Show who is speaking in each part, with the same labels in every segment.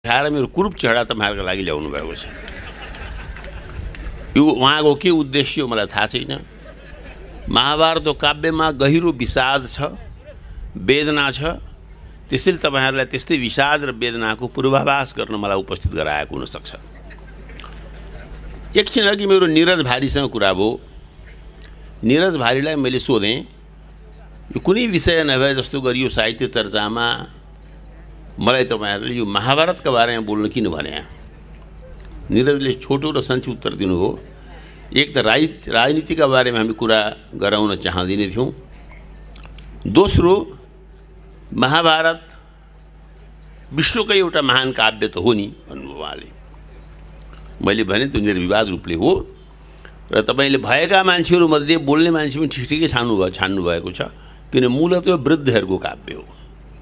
Speaker 1: खाएर मेरो कुरूप चेहरा तपाईँहरूको लागि ल्याउनु भएको छ। यो उहाँको के उद्देश्य हो मलाई थाहा छैन। महाभारतको काव्यमा गहिरो विषाद छ, वेदना छ। त्यसैले तपाईँहरूलाई त्यस्तै विषाद र वेदनाको पूर्वाभास गर्न मलाई उपस्थित गराएको हुनसक्छ। एकछिन अघि मेरो नीरज भारीसँग कुरा भयो। नीरज भारीलाई मैले सोधेँ, यो कुनै विषय नभए जस्तो गरियो साहित्य चर्चामा मलाई तपाईँहरूले यो महाभारतका बारेमा बोल्न किन भने? नीरजले छोटो र संक्षिप्त उत्तर दिनुभयो। एक त राजनीतिका बारेमा हामी कुरा गराउन चाहँदैन थियौँ। दोस्रो, महाभारत विश्वकै एउटा महान काव्य त हो नि भन्नुभयो उहाँले। मैले भने त्यो निर्विवाद रूपले हो र तपाईँले भएका मान्छेहरूमध्ये बोल्ने मान्छे पनि ठिकै छान्नु भएको छ, किन मूलतः वृद्धहरूको काव्य हो।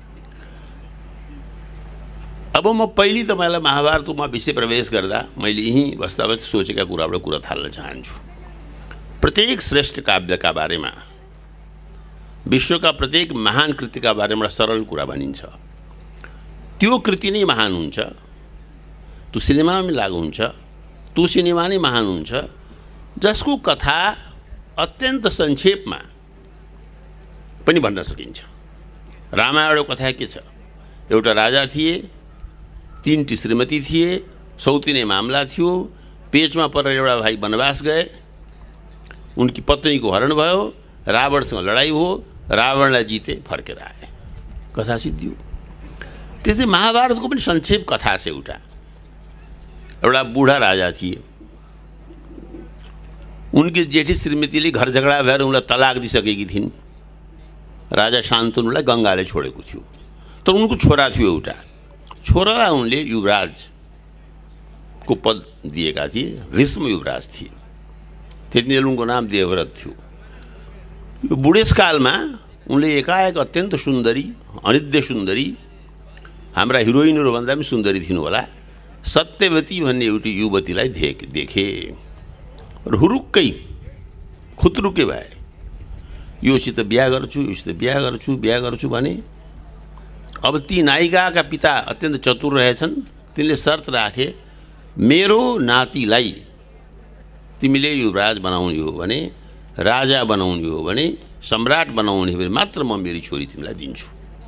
Speaker 1: अब म पहिले तपाईँलाई महाभारतमा विषय प्रवेश गर्दा मैले यहीँ वास्तवमा सोचेका कुराबाट कुरा थाल्न चाहन्छु। प्रत्येक श्रेष्ठ काव्यका बारेमा, विश्वका प्रत्येक महान कृतिका बारेमा सरल कुरा भनिन्छ। त्यो कृति नै महान हुन्छ, त्यो सिनेमामा लागु हुन्छ, त्यो सिनेमा नै महान हुन्छ जसको कथा अत्यन्त संक्षेपमा पनि भन्न सकिन्छ। रामायणको कथा के छ? एउटा राजा थिए, 3टी श्रीमती थिए, सौतिने मामला थियो, पेचमा परेर एउटा भाइ वनवास गए, उनकी पत्नीको हरण भयो, रावणसँग लडाइँ हो, रावणलाई जिते, फर्केर आए, कथा सिद्धियो। त्यस्तै महाभारतको पनि संक्षेप कथा छ। एउटा बुढा राजा थिए, उनकी जेठी श्रीमतीले घर झगडा भएर उनलाई तलाक दिइसकेकी थिइन्। राजा शान्तनुलाई गङ्गाले छोडेको थियो, तर उनको छोरा थियो एउटा। छोरालाई उनले युवराजको पद दिएका थिए, भीष्म युवराज थिए। त्यतिबेला उनको नाम देवव्रत थियो। यो बुढेसकालमा उनले एकाएक अत्यन्त सुन्दरी, अनिद्य सुन्दरी, हाम्रा हिरोइनहरूभन्दा पनि सुन्दरी थिइन् होला, सत्यवती भन्ने एउटी युवतीलाई देखे र हुरुक्कै खुत्रुके भए। योसित बिहा गर्छु, योसित बिहा गर्छु भने अब ती नायिकाका पिता अत्यन्त चतुर रहेछन्। तिनले शर्त राखे, मेरो नातिलाई तिमीले युवराज बनाउने हो भने, राजा बनाउने हो भने, सम्राट बनाउने हो भने मात्र म मेरी छोरी तिमीलाई दिन्छु।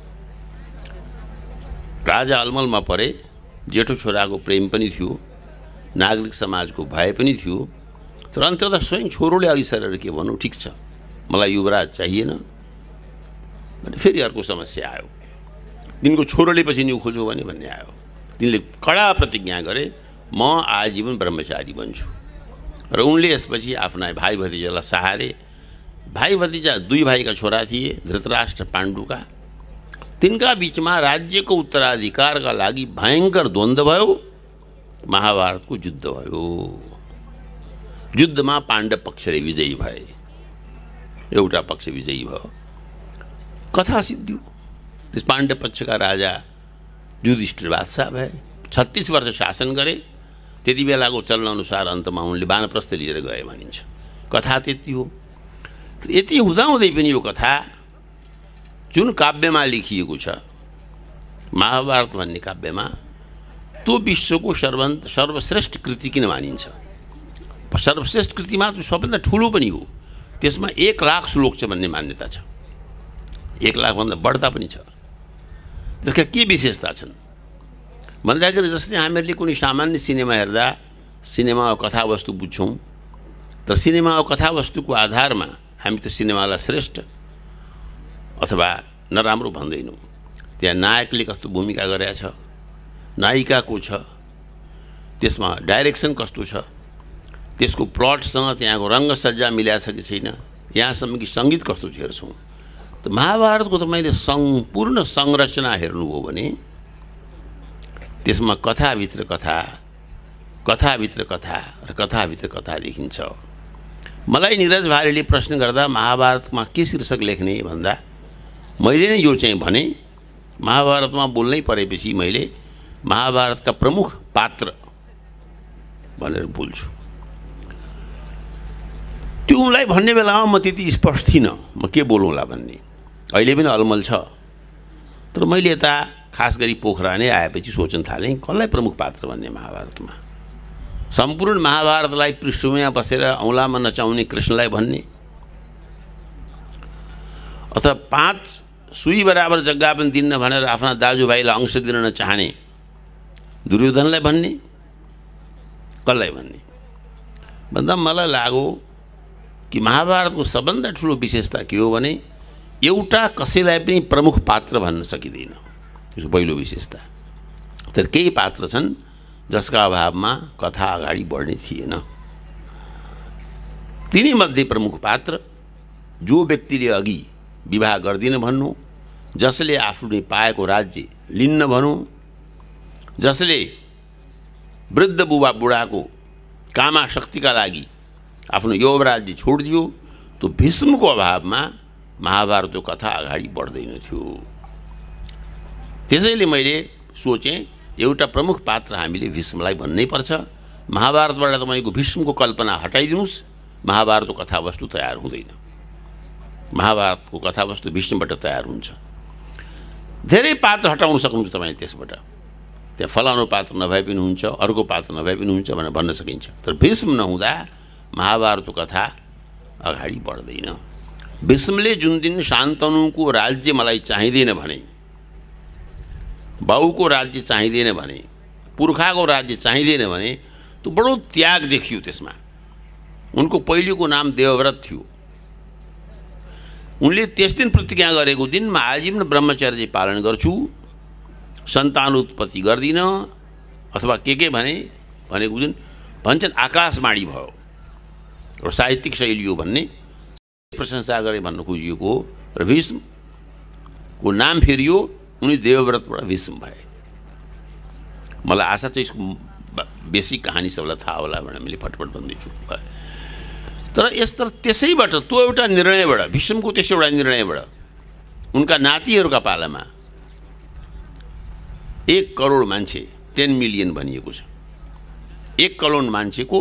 Speaker 1: राजा अलमलमा परे। जेठो छोराको प्रेम पनि थियो, नागरिक समाजको भय पनि थियो, तर अन्ततः स्वयं छोरोले अघि सरेर के भन्नु, ठिक छ मलाई युवराज चाहिएन भने फेरि अर्को समस्या आयो। तिनको छोरोले पछि न्यु खोज्यो भने भन्ने आयो। तिनले कडा प्रतिज्ञा गरे, म आजीवन ब्रह्मचारी बन्छु। र उनले यसपछि आफ्ना भाइ भतिजालाई सहारे। भाइ भतिजा 2 भाइका छोरा थिए, धृतराष्ट्र पाण्डुका। तिनका बीचमा राज्यको उत्तराधिकारका लागि भयङ्कर द्वन्द्व भयो। महाभारतको युद्ध भयो। युद्धमा पाण्डव पक्षले विजयी भए, एउटा पक्ष विजयी भयो, कथा सिद्धियो। त्यस पाण्डव पक्षका राजा युधिष्ठिर बादशाह भए, 36 वर्ष शासन गरे। त्यति बेलाको चलन अनुसार अन्तमा उनले वानप्रस्थ लिएर गए भनिन्छ। कथा त्यति हो। यति हुँदाहुँदै पनि यो कथा जुन काव्यमा लेखिएको छ, महाभारत भन्ने काव्यमा, त्यो विश्वको सर्वश्रेष्ठ कृति किन मानिन्छ? सर्वश्रेष्ठ कृतिमा त्यो सबैभन्दा ठुलो पनि हो। त्यसमा 1 लाख श्लोक छ भन्ने मान्यता छ। 1 लाखभन्दा बढ्ता पनि छ। त्यसका के विशेषता छन् भन्दाखेरि, जस्तै हामीहरूले कुनै सामान्य सिनेमा हेर्दा सिनेमाको कथावस्तु बुझ्छौँ, तर सिनेमाको कथावस्तुको आधारमा हामी त्यो सिनेमालाई श्रेष्ठ अथवा नराम्रो भन्दैनौँ। त्यहाँ नायकले कस्तो भूमिका गरेछ, नायिका को छ, त्यसमा डाइरेक्सन कस्तो छ, त्यसको प्लटसँग त्यहाँको रङ्गसज्जा मिलाएको छ कि छैन, यहाँसम्म कि सङ्गीत कस्तो छ हेर्छौँ। त महाभारतको तपाईँले सम्पूर्ण संरचना हेर्नुभयो भने त्यसमा कथाभित्र कथा, कथाभित्र कथा र कथाभित्र कथा देखिन्छ। मलाई नीरज भारीले प्रश्न गर्दा महाभारतमा के शीर्षक लेख्ने भन्दा मैले नै यो चाहिँ भने, महाभारतमा बोल्नै परेपछि मैले महाभारतका प्रमुख पात्र भनेर बोल्छु। त्यो उनलाई भन्ने बेलामा म त्यति स्पष्ट थिइनँ म के बोलौँला भन्ने। अहिले पनि अलमल छ, तर मैले यता खास गरी पोखरा नै आएपछि सोच्न थाले कसलाई प्रमुख पात्र भन्ने महाभारतमा। सम्पूर्ण महाभारतलाई पृष्ठभूमिमा बसेर औँलामा नचाउने कृष्णलाई भन्ने, अथवा 5 सुई बराबर जग्गा पनि दिन्न भनेर आफ्ना दाजुभाइलाई अंश दिन नचाहने दुर्योधनलाई भन्ने, कसलाई भन्ने भन्दा मलाई लाग्यो कि महाभारतको सबभन्दा ठुलो विशेषता के हो भने एउटा कसैलाई पनि प्रमुख पात्र भन्न सकिँदैन। यो पहिलो विशेषता। तर केही पात्र छन् जसका अभावमा कथा अगाडि बढ्ने थिएन। तिनीमध्ये प्रमुख पात्र जो व्यक्तिले अघि विवाह गर्दिन भन्नु, जसले आफूले पाएको राज्य लिन्न भनौँ, जसले वृद्ध बुढाको कामाशक्तिका लागि आफ्नो युवराज्य छोडिदियो, त्यो भीष्मको अभावमा महाभारतको कथा अगाडि बढ्दैन थियो। त्यसैले मैले सोचेँ एउटा प्रमुख पात्र हामीले भीष्मलाई भन्नै पर्छ। महाभारतबाट तपाईँको भीष्मको कल्पना हटाइदिनुस्, महाभारतको कथावस्तु तयार हुँदैन। महाभारतको कथावस्तु भीष्मबाट तयार हुन्छ। धेरै पात्र हटाउन सक्नुहुन्छ तपाईँ त्यसबाट, त्यहाँ फलानु पात्र नभए पनि हुन्छ, अर्को पात्र नभए पनि हुन्छ भनेर भन्न सकिन्छ। तर भीष्म नहुँदा महाभारतको कथा अगाडि बढ्दैन। भीष्मले जुन दिन शान्तनुको राज्य मलाई चाहिँदैन भने, बाउको राज्य चाहिँदैन भने, पुर्खाको राज्य चाहिँदैन भने, त्यो बडो त्याग देखियो त्यसमा। उनको पहिलेको नाम देवव्रत थियो। उनले त्यस दिन प्रतिज्ञा गरेको दिन म आजीवन ब्रह्मचर्य पालन गर्छु, सन्तान उत्पत्ति गर्दिन, अथवा के भनेको दिन भन्छन् आकाशवाणी भयो र साहित्यिक शैली हो भन्ने प्रशंसा गरे भन्न खोजिएको हो। र भीष्मको नाम फेरियो, उनी देवव्रतबाट भीष्म भए। मलाई आशा छ यसको बेसिक कहानी सबलाई थाहा होला भनेर मैले फटफट भन्दैछु। तर त्यसैबाट, त्यो एउटा निर्णयबाट, भीष्मको त्यसो एउटा निर्णयबाट उनका नातिहरूका पालामा 1 करोड मान्छे, 10 मिलियन भनिएको छ, 1 करोड मान्छेको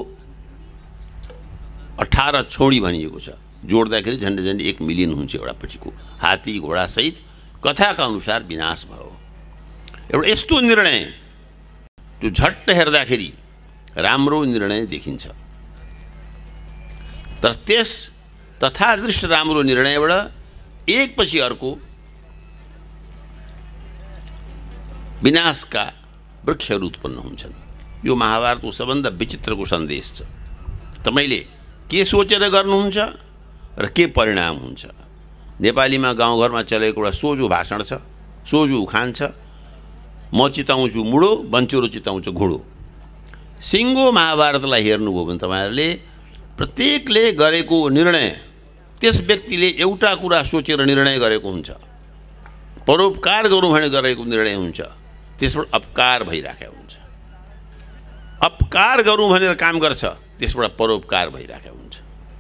Speaker 1: 18 छौडी भनिएको छ। जोड्दाखेरि झन्डै 1 मिलियन हुन्छ एउटापट्टिको, हात्ती घोडा सहित कथाका अनुसार विनाश भयो। एउटा यस्तो निर्णय जो झट्ट हेर्दाखेरि राम्रो निर्णय देखिन्छ, तर त्यस तथादृष्ट राम्रो निर्णयबाट एकपछि अर्को विनाशका वृक्षहरू उत्पन्न हुन्छन्। यो महाभारतको सबभन्दा विचित्रको सन्देश छ। तपाईले के सोचेर गर्नुहुन्छ र के परिणाम हुन्छ। नेपालीमा गाउँघरमा चलेको एउटा सोझो भाषण छ, सोझो उखान छ, म चिताउँछु मुडो, बन्चोरो चिताउँछ घोडो। सिङ्गो महाभारतलाई हेर्नुभयो भने तपाईँहरूले प्रत्येकले गरेको निर्णय त्यस व्यक्तिले एउटा कुरा सोचेर निर्णय गरेको हुन्छ। परोपकार गरौँ भने गरेको निर्णय हुन्छ, त्यसबाट अपकार भइराखेको हुन्छ। अपकार गरौँ भनेर काम गर्छ, त्यसबाट परोपकार भइराखेको हुन्छ।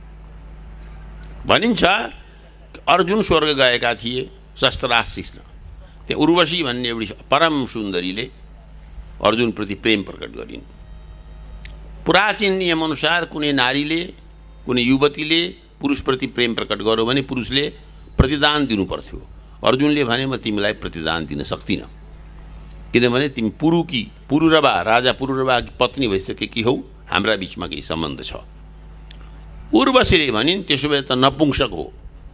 Speaker 1: भनिन्छ अर्जुन स्वर्ग गएका थिए शस्त्रास्त्र सिक्न। त्यहाँ उर्वशी भन्ने एउटी परम सुन्दरीले अर्जुनप्रति प्रेम प्रकट गरिन्। प्राचीन नियमअनुसार कुनै नारीले, कुनै युवतीले पुरुषप्रति प्रेम प्रकट गर्यो भने पुरुषले प्रतिदान दिनु पर्थ्यो। अर्जुनले भने म तिमीलाई प्रतिदान दिन सक्दिनँ, किनभने तिमी पुरुरवा राजा पुरुरवाकी पत्नी भइसकेकी हौ, हाम्रा बिचमा केही सम्बन्ध छ। उर्वशीले भनिन् त्यसो भए त नपुंसक हो।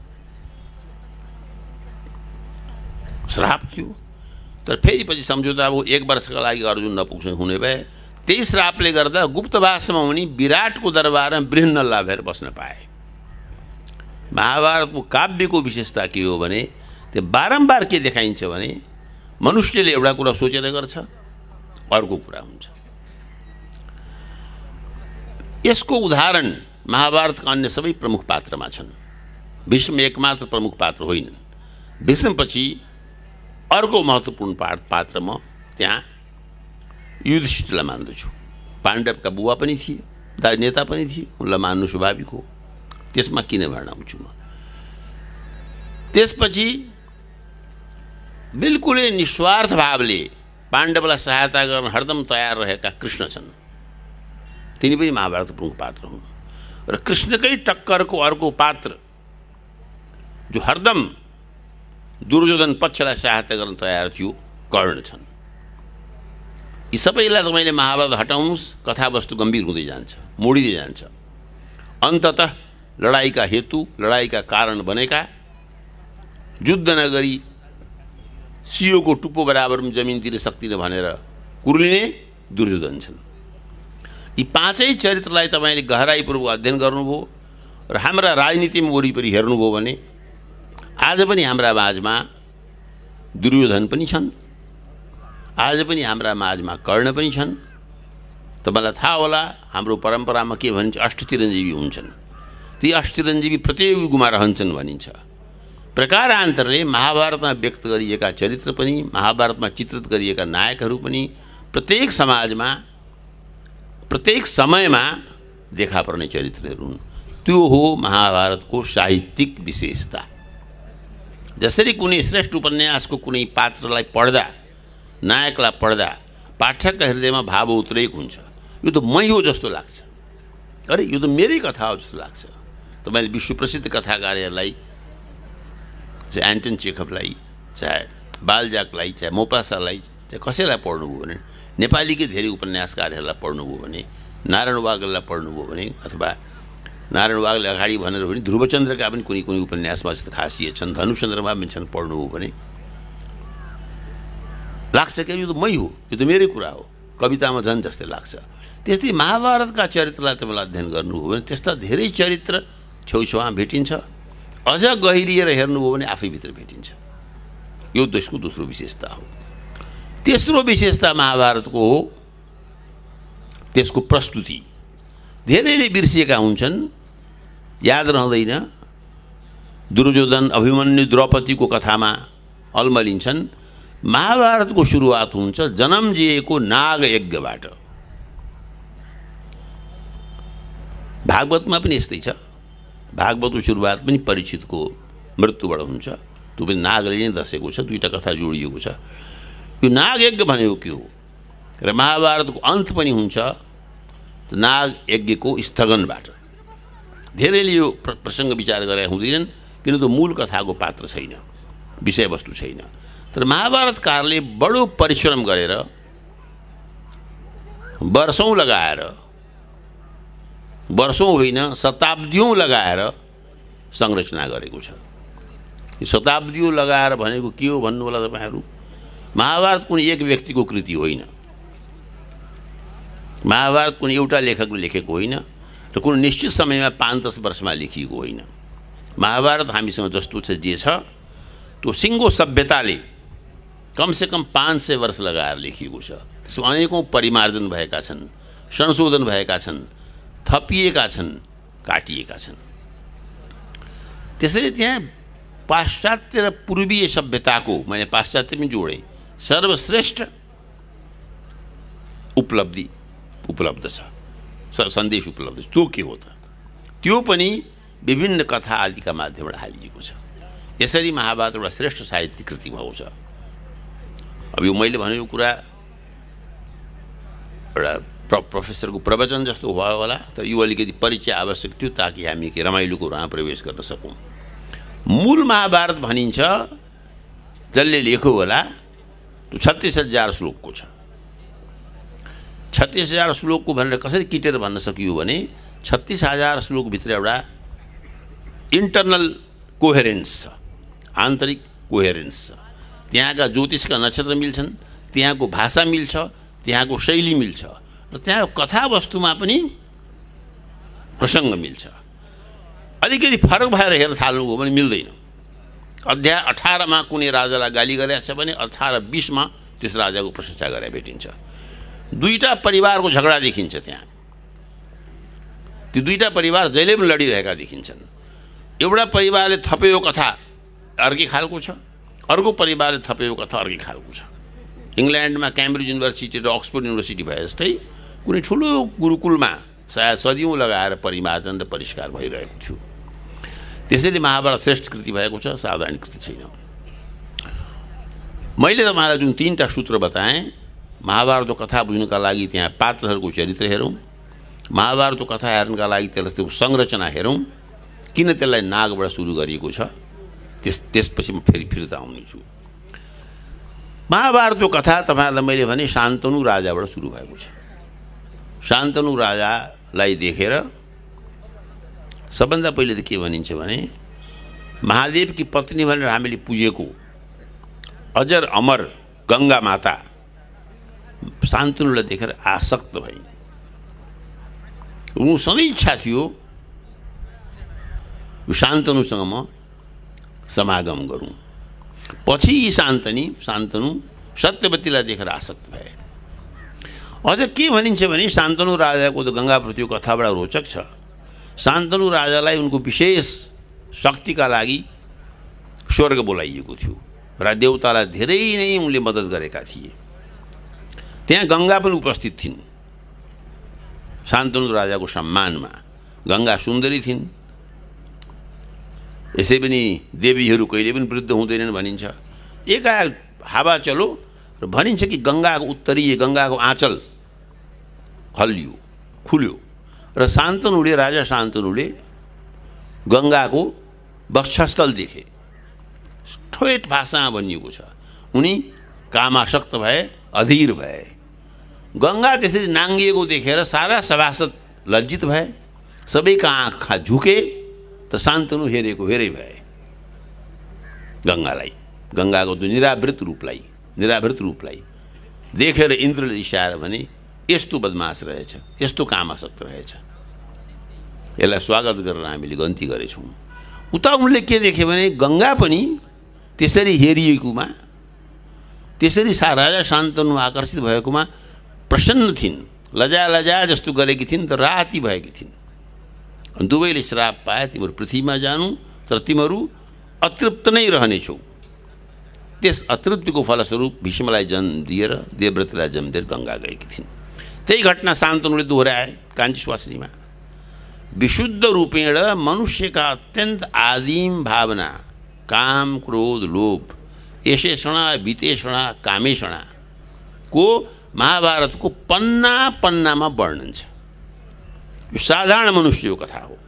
Speaker 1: श्राप थियो। तर फेरि पछि सम्झौता अब 1 वर्षका लागि अर्जुन नपुंसक हुने भए। त्यही श्रापले गर्दा गुप्तवासमा उनी विराटको दरबारमा बृहन्नल्ला भएर बस्न पाए। महाभारतको काव्यको विशेषता के हो भने त्यो बारम्बार के देखाइन्छ भने मनुष्यले एउटा कुरा सोचेर गर्छ, अर्को कुरा हुन्छ। यसको उदाहरण महाभारतका अन्य सबै प्रमुख पात्रमा छन्। भीष्म एकमात्र प्रमुख पात्र होइनन्। भीष्मपछि अर्को महत्त्वपूर्ण पात्र म त्यहाँ युधिष्ठिरलाई मान्दछु। पाण्डवका बुवा पनि थिए, नेता पनि थिए, उनलाई मान्नु स्वाभाविक हो। त्यसमा किन भर्नाउँछु म। त्यसपछि बिल्कुलै निस्वार्थ भावले पाण्डवलाई सहायता गर्न हरदम तयार रहेका कृष्ण छन्। तिनी पनि महाभारतको प्रमुख पात्र हुन्। र कृष्णकै टक्करको अर्को पात्र जो हरदम दुर्योधन पक्षलाई सहायता गर्न तयार थियो कर्ण छन्। यी सबैलाई तपाईँले महाभारत हटाउनुहोस्, कथावस्तु गम्भीर हुँदै जान्छ, मोडिँदै जान्छ। अन्ततः लडाइँका हेतु, लडाइँका कारण बनेका, युद्ध नगरी सियोको टुप्पो बराबर जमिनतिर सक्दिन भनेर कुर्लिने दुर्योधन छन्। यी पाँचै चरित्रलाई तपाईँले गहराइपूर्वक अध्ययन गर्नुभयो र हाम्रा राजनीतिमा वरिपरि हेर्नुभयो भने आज पनि हाम्रा माझमा दुर्योधन पनि छन्, आज पनि हाम्रा माझमा कर्ण पनि छन्। तपाईँलाई थाहा होला हाम्रो परम्परामा के भनिन्छ, अष्टचिरञ्जीवी हुन्छन्। ती अष्टचिरञ्जीवी प्रत्येक युगमा रहन्छन् भनिन्छ। प्रकारान्तरले महाभारतमा व्यक्त गरिएका चरित्र पनि, महाभारतमा चित्रित गरिएका नायकहरू पनि प्रत्येक समाजमा, प्रत्येक समयमा देखा पर्ने चरित्रहरू हुन्। त्यो हो महाभारतको साहित्यिक विशेषता। जसरी कुनै श्रेष्ठ उपन्यासको कुनै पात्रलाई पढ्दा, नायकलाई पढ्दा पाठकका हृदयमा भाव उत्रेको हुन्छ। यो त मै हो जस्तो लाग्छ, अरे यो त मेरै कथा हो जस्तो लाग्छ। तपाईँले विश्वप्रसिद्ध कथाकारहरूलाई, चाहे एन्टन चेखवलाई, चाहे बालजाकलाई, चाहे मोपासालाई, चाहे कसैलाई पढ्नुभयो भने, नेपालीकै धेरै उपन्यासकारहरूलाई पढ्नुभयो भने, नारायण वाग्लेलाई पढ्नुभयो भने, अथवा नारायण वाग्ले अगाडि भनेर भने ध्रुवचन्द्रका पनि कुनै कुनै उपन्यासमा खासियत छन्, धनुचन्द्रमा पनि छन्, पढ्नुभयो भने लाग्छ कि यो त मै हो, यो त मेरै कुरा हो, कवितामा झन् जस्तै लाग्छ। त्यस्तै महाभारतका चरित्रलाई तपाईँले अध्ययन गर्नुभयो भने त्यस्ता धेरै चरित्र छेउछाउमा भेटिन्छ। अझ गहिरिएर हेर्नुभयो भने आफैभित्र भेटिन्छ। यो देशको दोस्रो विशेषता हो। तेस्रो विशेषता महाभारतको हो त्यसको प्रस्तुति। धेरैले बिर्सिएका हुन्छन्, याद रहँदैन। दुर्योधन, अभिमन्यु, द्रौपदीको कथामा अल्मलिन्छन्। महाभारतको सुरुवात हुन्छ जन्मजिएको नाग यज्ञबाट। भागवतमा पनि यस्तै छ। भागवतको सुरुवात पनि परीक्षितको मृत्युबाट हुन्छ। त्यो पनि नागले नै दसेको छ, दुईटा कथा जोडिएको छ। यो नाग यज्ञ भनेको के हो र महाभारतको अन्त पनि हुन्छ नाग यज्ञको स्थगनबाट। धेरैले यो प्रसङ्ग विचार गरे हुँदैनन्, किन त मूल कथाको पात्र छैन, विषयवस्तु छैन। तर महाभारतकारले बडो परिश्रम गरेर, वर्षौँ लगाएर, वर्षौँ होइन शताब्दीौँ लगाएर संरचना गरेको छ। यो शताब्दीौँ लगाएर भनेको के हो भन्नु होला तपाईँहरू? महाभारत कुनै एक व्यक्तिको कृति होइन, महाभारत कुनै एउटा लेखकले लेखेको होइन र कुनै निश्चित समयमा 5-10 वर्षमा लेखिएको होइन। महाभारत हामीसँग जस्तो छ, जे छ, त्यो सिङ्गो सभ्यताले कमसेकम 500 वर्ष लगाएर लेखिएको छ। त्यसमा अनेकौँ परिमार्जन भएका छन्, संशोधन भएका छन्, थपिएका छन्, काटिएका छन्। त्यसैले त्यहाँ पाश्चात्य र पूर्वीय सभ्यताको, मैले पाश्चात्य पनि जोडेँ, सर्वश्रेष्ठ उपलब्धि उपलब्ध छ, सन्देश उपलब्ध छ। त्यो के हो त? त्यो पनि विभिन्न कथा आदिका माध्यमबाट हालिएको छ। यसरी महाभारत एउटा श्रेष्ठ साहित्यिक कृति भएको छ। अब यो मैले भनेको कुरा एउटा प्रोफेसरको प्रवचन जस्तो भयो होला, तर यो अलिकति परिचय आवश्यक थियो ताकि हामी के रमाइलोको कुरामा प्रवेश गर्न सकौँ। मूल महाभारत भनिन्छ, जसले लेख्यो होला, त्यो 36,000 श्लोकको छ। 36,000 श्लोकको भनेर कसरी किटेर भन्न सकियो भने 36,000 श्लोकभित्र एउटा इन्टरनल कोहेरेन्स छ, आन्तरिक कोहेरेन्स छ। त्यहाँका ज्योतिषका नक्षत्र मिल्छन्, त्यहाँको भाषा मिल्छ, त्यहाँको शैली मिल्छ र त्यहाँको कथावस्तुमा पनि प्रसङ्ग मिल्छ। अलिकति फरक भएर हेर्न थाल्नुभयो भने मिल्दैन। अध्याय 18मा कुनै राजालाई गाली गरेको छ भने 18-20मा त्यस राजाको प्रशंसा गरे भेटिन्छ। दुईटा परिवारको झगडा देखिन्छ त्यहाँ। ती दुईटा परिवार जहिले पनि लडिरहेका देखिन्छन्। एउटा परिवारले थपेको कथा अर्कै खालको छ, अर्को परिवारले थपेको कथा अर्कै खालको छ। इङ्ल्यान्डमा क्याम्ब्रिज युनिभर्सिटी र अक्सफोर्ड युनिभर्सिटी भए जस्तै कुनै ठुलो गुरुकुलमा सायद सदियौँ लगाएर परिमार्जन र परिष्कार भइरहेको थियो। त्यसैले महाभारत श्रेष्ठ कृति भएको छ, साधारण कृति छैन। मैले तपाईँलाई जुन 3टा सूत्र बताएँ, महाभारतको कथा बुझ्नका लागि त्यहाँ पात्रहरूको चरित्र हेरौँ, महाभारतको कथा हेर्नका लागि त्यसको संरचना हेरौँ, किन त्यसलाई नागबाट सुरु गरिएको छ, त्यसपछि म फेरि फिर्ता आउनेछु। महाभारतको कथा तपाईहरुलाई मैले भने शान्तनु राजाबाट सुरु भएको छ। शान्तनु राजालाई देखेर सबभन्दा पहिले त के भनिन्छ भने महादेवकी पत्नी भनेर हामीले पूजेको अजर अमर गंगा माता शान्तनुलाई देखेर आसक्त भइन्। उनको सधैँ इच्छा थियो यो शान्तनुसँग म समागम गरौँ। पछि यी शान्तनु सत्यवतीलाई देखेर आसक्त भए। अझ के भनिन्छ भने शान्तनु राजाको त गंगाप्रतिको कथा बडा रोचक छ। शान्तनु राजालाई उनको विशेष शक्तिका लागि स्वर्ग बोलाइएको थियो र देवतालाई धेरै नै उनले मद्दत गरेका थिए। त्यहाँ गंगा पनि उपस्थित थिइन्। शान्तनु राजाको सम्मानमा गंगा सुन्दरी थिइन्। यसै पनि देवीहरू कहिले पनि वृद्ध हुँदैनन् भनिन्छ। एकाएक हावा चलो र भनिन्छ कि गंगाको उत्तरीय गंगाको आँचल हल्लियो खुल्यो र शान्तनुले राजा शान्तनुले गंगाको वक्षस्थल देखे। ठोट भाषामा भनिएको छ उनी कामासक्त भए, अधीर भए। गंगा त्यसरी नाङ्गिएको देखेर सारा सभासद लज्जित भए। सबैका आँखा झुके त शान्तनु हेरेको हेरै भए गंगालाई, गंगाको निरावृत रूपलाई देखेर इन्द्रले इशारा भने यस्तो बदमास रहेछ, यस्तो कामासक्त रहेछ, यसलाई स्वागत गरेर हामीले गन्ती गरेछौँ। उता उनले के देखे भने गंगा पनि त्यसरी हेरिएकोमा, त्यसरी राजा शान्तनु आकर्षित भएकोमा प्रसन्न थिइन्। लजा जस्तो गरेकी थिइन् त राती भएकी थिइन्। दुवैले श्राप पाए, तिमीहरू पृथ्वीमा जानु तर तिमीहरू अतृप्त नै रहनेछौ। त्यस अतृप्तिको फलस्वरूप भीष्मलाई जन्म दिएर देवव्रतलाई जन्म दिएर गंगा गएकी थिइन्। त्यही घटना शान्तनुले दोहोऱ्याए काञ्ची स्वासिनीमा। विशुद्ध रूपेण मनुष्यका अत्यन्त आदिम भावना काम, क्रोध, लोभ, एषेषणा, वितेषणा, कामेषणा को महाभारतको पन्नामा वर्णन छ। यो साधारण मनुष्यको कथा हो।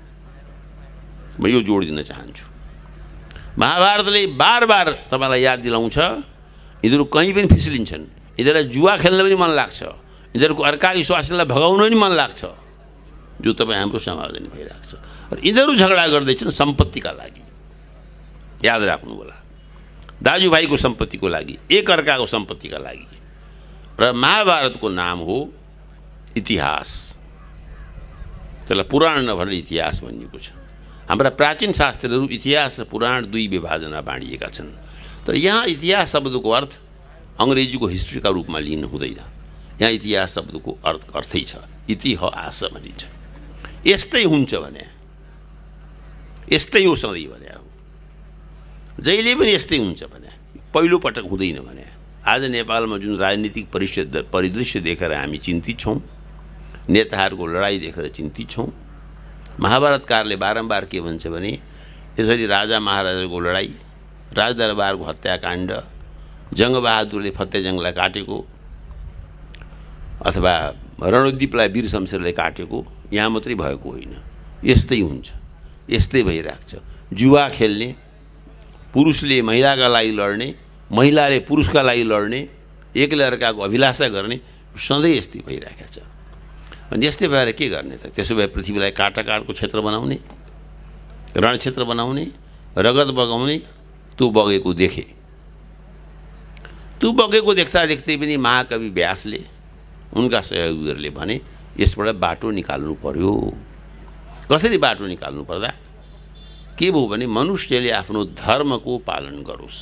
Speaker 1: म यो जोड दिन चाहन्छु। महाभारतले बार तपाईलाई याद दिलाउँछ यिनीहरू कहीँ पनि फिस्लिन्छन्। यिनीहरूलाई जुवा खेल्न पनि मन लाग्छ। यिनीहरूको अर्काकी स्वास्नीलाई भगाउन पनि मन लाग्छ, जो तपाईँ हाम्रो समाजमा भइरहेको छ। र यिनीहरू झगडा गर्दैछन् सम्पत्तिका लागि। याद राख्नु होला, दाजुभाइको सम्पत्तिको लागि, एक अर्काको सम्पत्तिका लागि। र महाभारतको नाम हो इतिहास। त्यसलाई पुराण नभनेर इतिहास भनिएको छ। हाम्रा प्राचीन शास्त्रहरू इतिहास र पुराण दुई विभाजनमा बाँडिएका छन्। तर यहाँ इतिहास शब्दको अर्थ अङ्ग्रेजीको हिस्ट्रीका रूपमा लिनु हुँदैन। यहाँ इतिहास शब्दको अर्थै छ इतिहास भनिन्छ। यस्तै हुन्छ भने, यस्तै हो सधैँ भने हो, जहिले पनि यस्तै हुन्छ भने, पहिलो पटक हुँदैन भने। आज नेपालमा जुन राजनीतिक परिदृश्य देखेर हामी चिन्तित छौँ, नेताहरूको लडाइँ देखेर चिन्तित छौँ। महाभारतकारले बारम्बार के भन्छ भने यसरी राजा महाराजाको लडाइँ, राजदरबारको हत्याकाण्ड, जङ्गबहादुरले फतेजङलाई काटेको अथवा रणोद्दीपलाई वीर शमशेरले काटेको यहाँ मात्रै भएको होइन। यस्तै हुन्छ, यस्तै भइरहेको छ। जुवा खेल्ने, पुरुषले महिलाका लागि लड्ने, महिलाले पुरुषका लागि लड्ने, एकले अर्काको अभिलाषा गर्ने, सधैँ यस्तै भइरहेको छ। अनि यस्तै भएर के गर्ने त? त्यसो भए पृथ्वीलाई काटाकाटको क्षेत्र बनाउने, रणक्षेत्र बनाउने, रगत बगाउने। त्यो बगेको देखे। त्यो बगेको देख्दै पनि महाकवि व्यासले, उनका सहयोगीहरूले भने यसबाट बाटो निकाल्नु पर्यो। कसरी बाटो निकाल्नु पर्दा के भयो भने मनुष्यले आफ्नो धर्मको पालन गरोस्।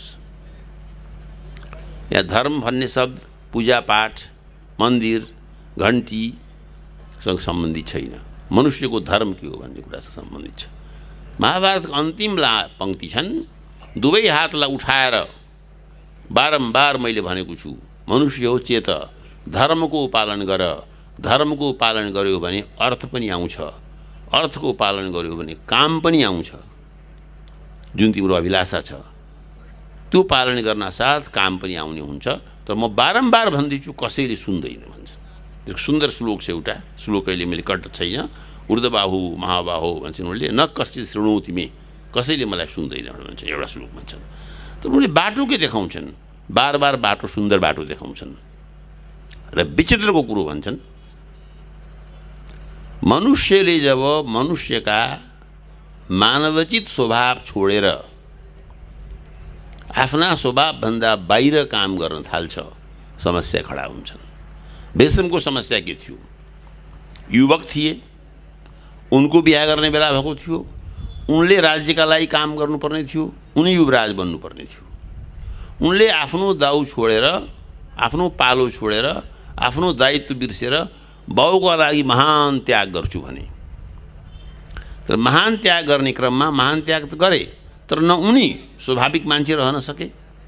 Speaker 1: यहाँ धर्म भन्ने शब्द पूजापाठ, मन्दिर, घन्टीसँग सम्बन्धित छैन। मनुष्यको धर्म के हो भन्ने कुरासँग सम्बन्धित छ। महाभारतको अन्तिम पंक्ति छन्, दुवै हातलाई उठाएर बारम्बार मैले भनेको छु, मनुष्य हो चेत, धर्मको पालन गर। धर्मको पालन गर्यो भने अर्थ पनि आउँछ, अर्थको पालन गर्यो भने काम पनि आउँछ। जुन तिम्रो अभिलाषा छ त्यो पालन गर्न साथ काम पनि आउने हुन्छ। तर म बारम्बार भन्दैछु, कसैले सुन्दैन भन्छ। त्यो सुन्दर श्लोक छ एउटा, श्लोक अहिले मैले कट छैन। ऊर्ध्वबाहु महाबाहु भन्छन् उनले, न कश्चित् शृणोति मे, कसैले मलाई सुन्दैन भन्छ एउटा श्लोक भन्छन्। तर उनले बाटो के देखाउँछन्? बार बार बाटो सुन्दर बाटो देखाउँछन् र विचित्रको कुरो भन्छन्, मनुष्यले जब मनुष्यका मानवोचित स्वभाव छोडेर आफ्ना स्वभावभन्दा बाहिर काम गर्न थाल्छ, समस्या खडा हुन्छन्। भीष्मको समस्या के थियो? युवक थिए, उनको बिहा गर्ने बेला भएको थियो, उनले राज्यका लागि काम गर्नुपर्ने थियो, उनी युवराज बन्नुपर्ने थियो। उनले आफ्नो दाउ छोडेर, आफ्नो पालो छोडेर, आफ्नो दायित्व बिर्सेर बाउको लागि महान त्याग गर्छु भने, तर महान त्याग गर्ने क्रममा महान त्याग त गरे, तर न उनी स्वाभाविक मान्छे रहन सके,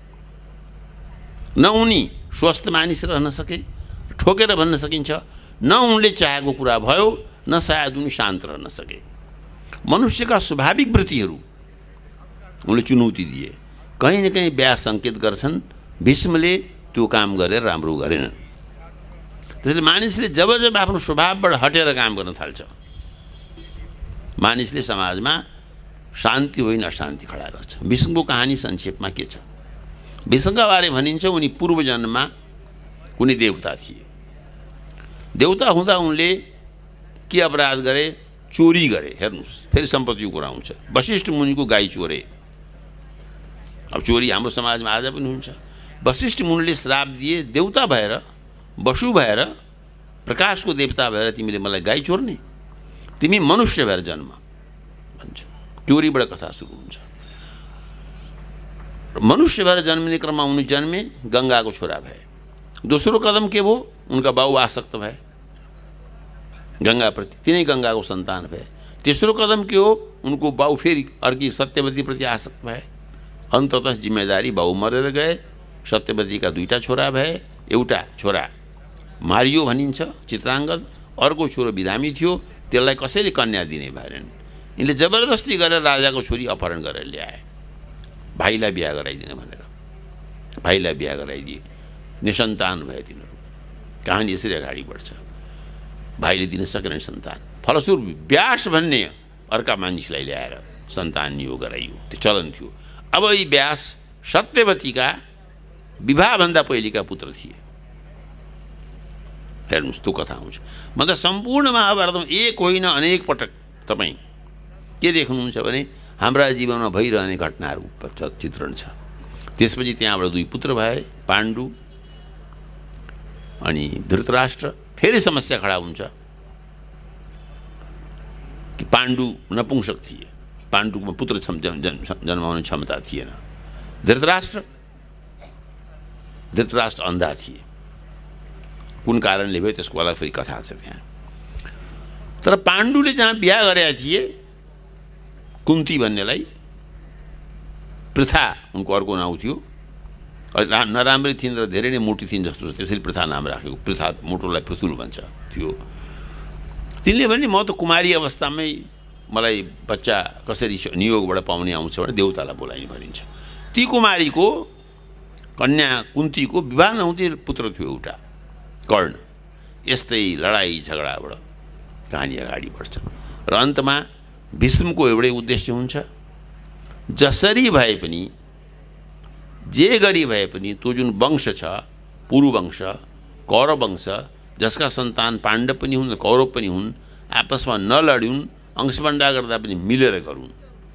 Speaker 1: न उनी स्वस्थ मानिस रहन सके, ठोकेर भन्न सकिन्छ, न उनले चाहेको कुरा भयो, न सायद उनी शान्त रहन सके। मनुष्यका स्वाभाविक वृत्तिहरू उनले चुनौती दिए। कहीँ न कहीँ व्यास सङ्केत गर्छन् भीष्मले त्यो काम गरेर राम्रो गरेनन्। त्यसैले मानिसले जब जब आफ्नो स्वभावबाट हटेर काम गर्न थाल्छ, मानिसले समाजमा शान्ति होइन अशान्ति खडा गर्छ। भीष्मको कहानी संक्षेपमा के छ? भीष्मका बारे भनिन्छ उनी पूर्व जन्ममा कुनै देवता थिए। देवता हुँदा उनले के अपराध गरे? चोरी गरे। हेर्नुहोस्, फेरि सम्पत्तिको कुरा हुन्छ। वशिष्ठ मुनिको गाई चोरे। अब चोरी हाम्रो समाजमा आज पनि हुन्छ। वशिष्ठ मुनिले श्राप दिए, देवता भएर, वसु भएर, प्रकाशको देवता भएर तिमीले मलाई गाई चोर्ने, तिमी मनुष्य भएर जन्म भन्छ। चोरीबाट कथा सुरु हुन्छ। मनुष्य भएर जन्मिने क्रममा उनी जन्मे, गङ्गाको छोरा भए। दोस्रो कदम के भयो? उनका बाउ आसक्त भए गङ्गाप्रति, तिनै गङ्गाको सन्तान भए। तेस्रो कदम के हो? उनको बाउ फेरि अर्की सत्यवतीप्रति आसक्त भए। अन्ततः जिम्मेदारी बाउ मरेर गए। सत्यवतीका दुईटा छोरा भए। एउटा छोरा मारियो भनिन्छ चित्राङ्गद, अर्को छोरो बिरामी थियो, त्यसलाई कसैले कन्या दिने भएन। यिनले जबरजस्ती गरेर राजाको छोरी अपहरण गरेर ल्याए, भाइलाई बिहा गराइदिने भनेर। भाइलाई बिहा गराइदिए, निसन्तान भए तिनीहरू। कहानी यसरी अगाडि बढ्छ। भाइले दिन सकेन सन्तान, फलस्वरूप व्यास भन्ने अर्का मानिसलाई ल्याएर सन्तान नियोग गराइयो। त्यो चलन थियो। अब यी व्यास सत्यवतीका विवाहभन्दा पहिलेका पुत्र थिए। हेर्नुहोस्, त्यो कथा आउँछ। मतलब सम्पूर्ण महाभारतमा एक होइन अनेक पटक तपाईँ के देख्नुहुन्छ भने हाम्रा जीवनमा भइरहने घटनाहरू चित्रण छ। त्यसपछि त्यहाँबाट दुई पुत्र भए, पाण्डु अनि धृतराष्ट्र। फेरि समस्या खडा हुन्छ कि पाण्डु नपुंसक थिए, पाण्डुमा पुत्र जन्माउने क्षमता थिएन। धृतराष्ट्र अन्धा थिए। कुन कारणले भयो त्यसको अलग फेरि कथा छ त्यहाँ। तर पाण्डुले जहाँ बिहा गरेका थिए कुन्ती भन्नेलाई, पृथा उनको अर्को नाउँ थियो, नराम्रै थिइन् र धेरै नै मोटी थिइन् जस्तो छ, त्यसैले पृथा नाम राखेको। पृथा मोटोलाई पृथुल भन्छ थियो। तिनले भने म त कुमारी अवस्थामै मलाई बच्चा कसरी नियोगबाट पाउने आउँछ भने देवतालाई बोलाइने भनिन्छ। ती कुमारीको कन्या कुन्तीको विवाह नहुँदै पुत्र थियो एउटा, कर्ण। यस्तै लडाइँ झगडाबाट कहानी अगाडि बढ्छ र अन्तमा भीष्मको एउटै उद्देश्य हुन्छ, जसरी भए पनि, जे गरी भए पनि त्यो जुन वंश छ, पुरुवंश, कौरव वंश, जसका सन्तान पाण्डव पनि हुन् कौरव पनि हुन्, आपसमा नलड्युन्, अंशबन्डा गर्दा पनि मिलेर गरून्,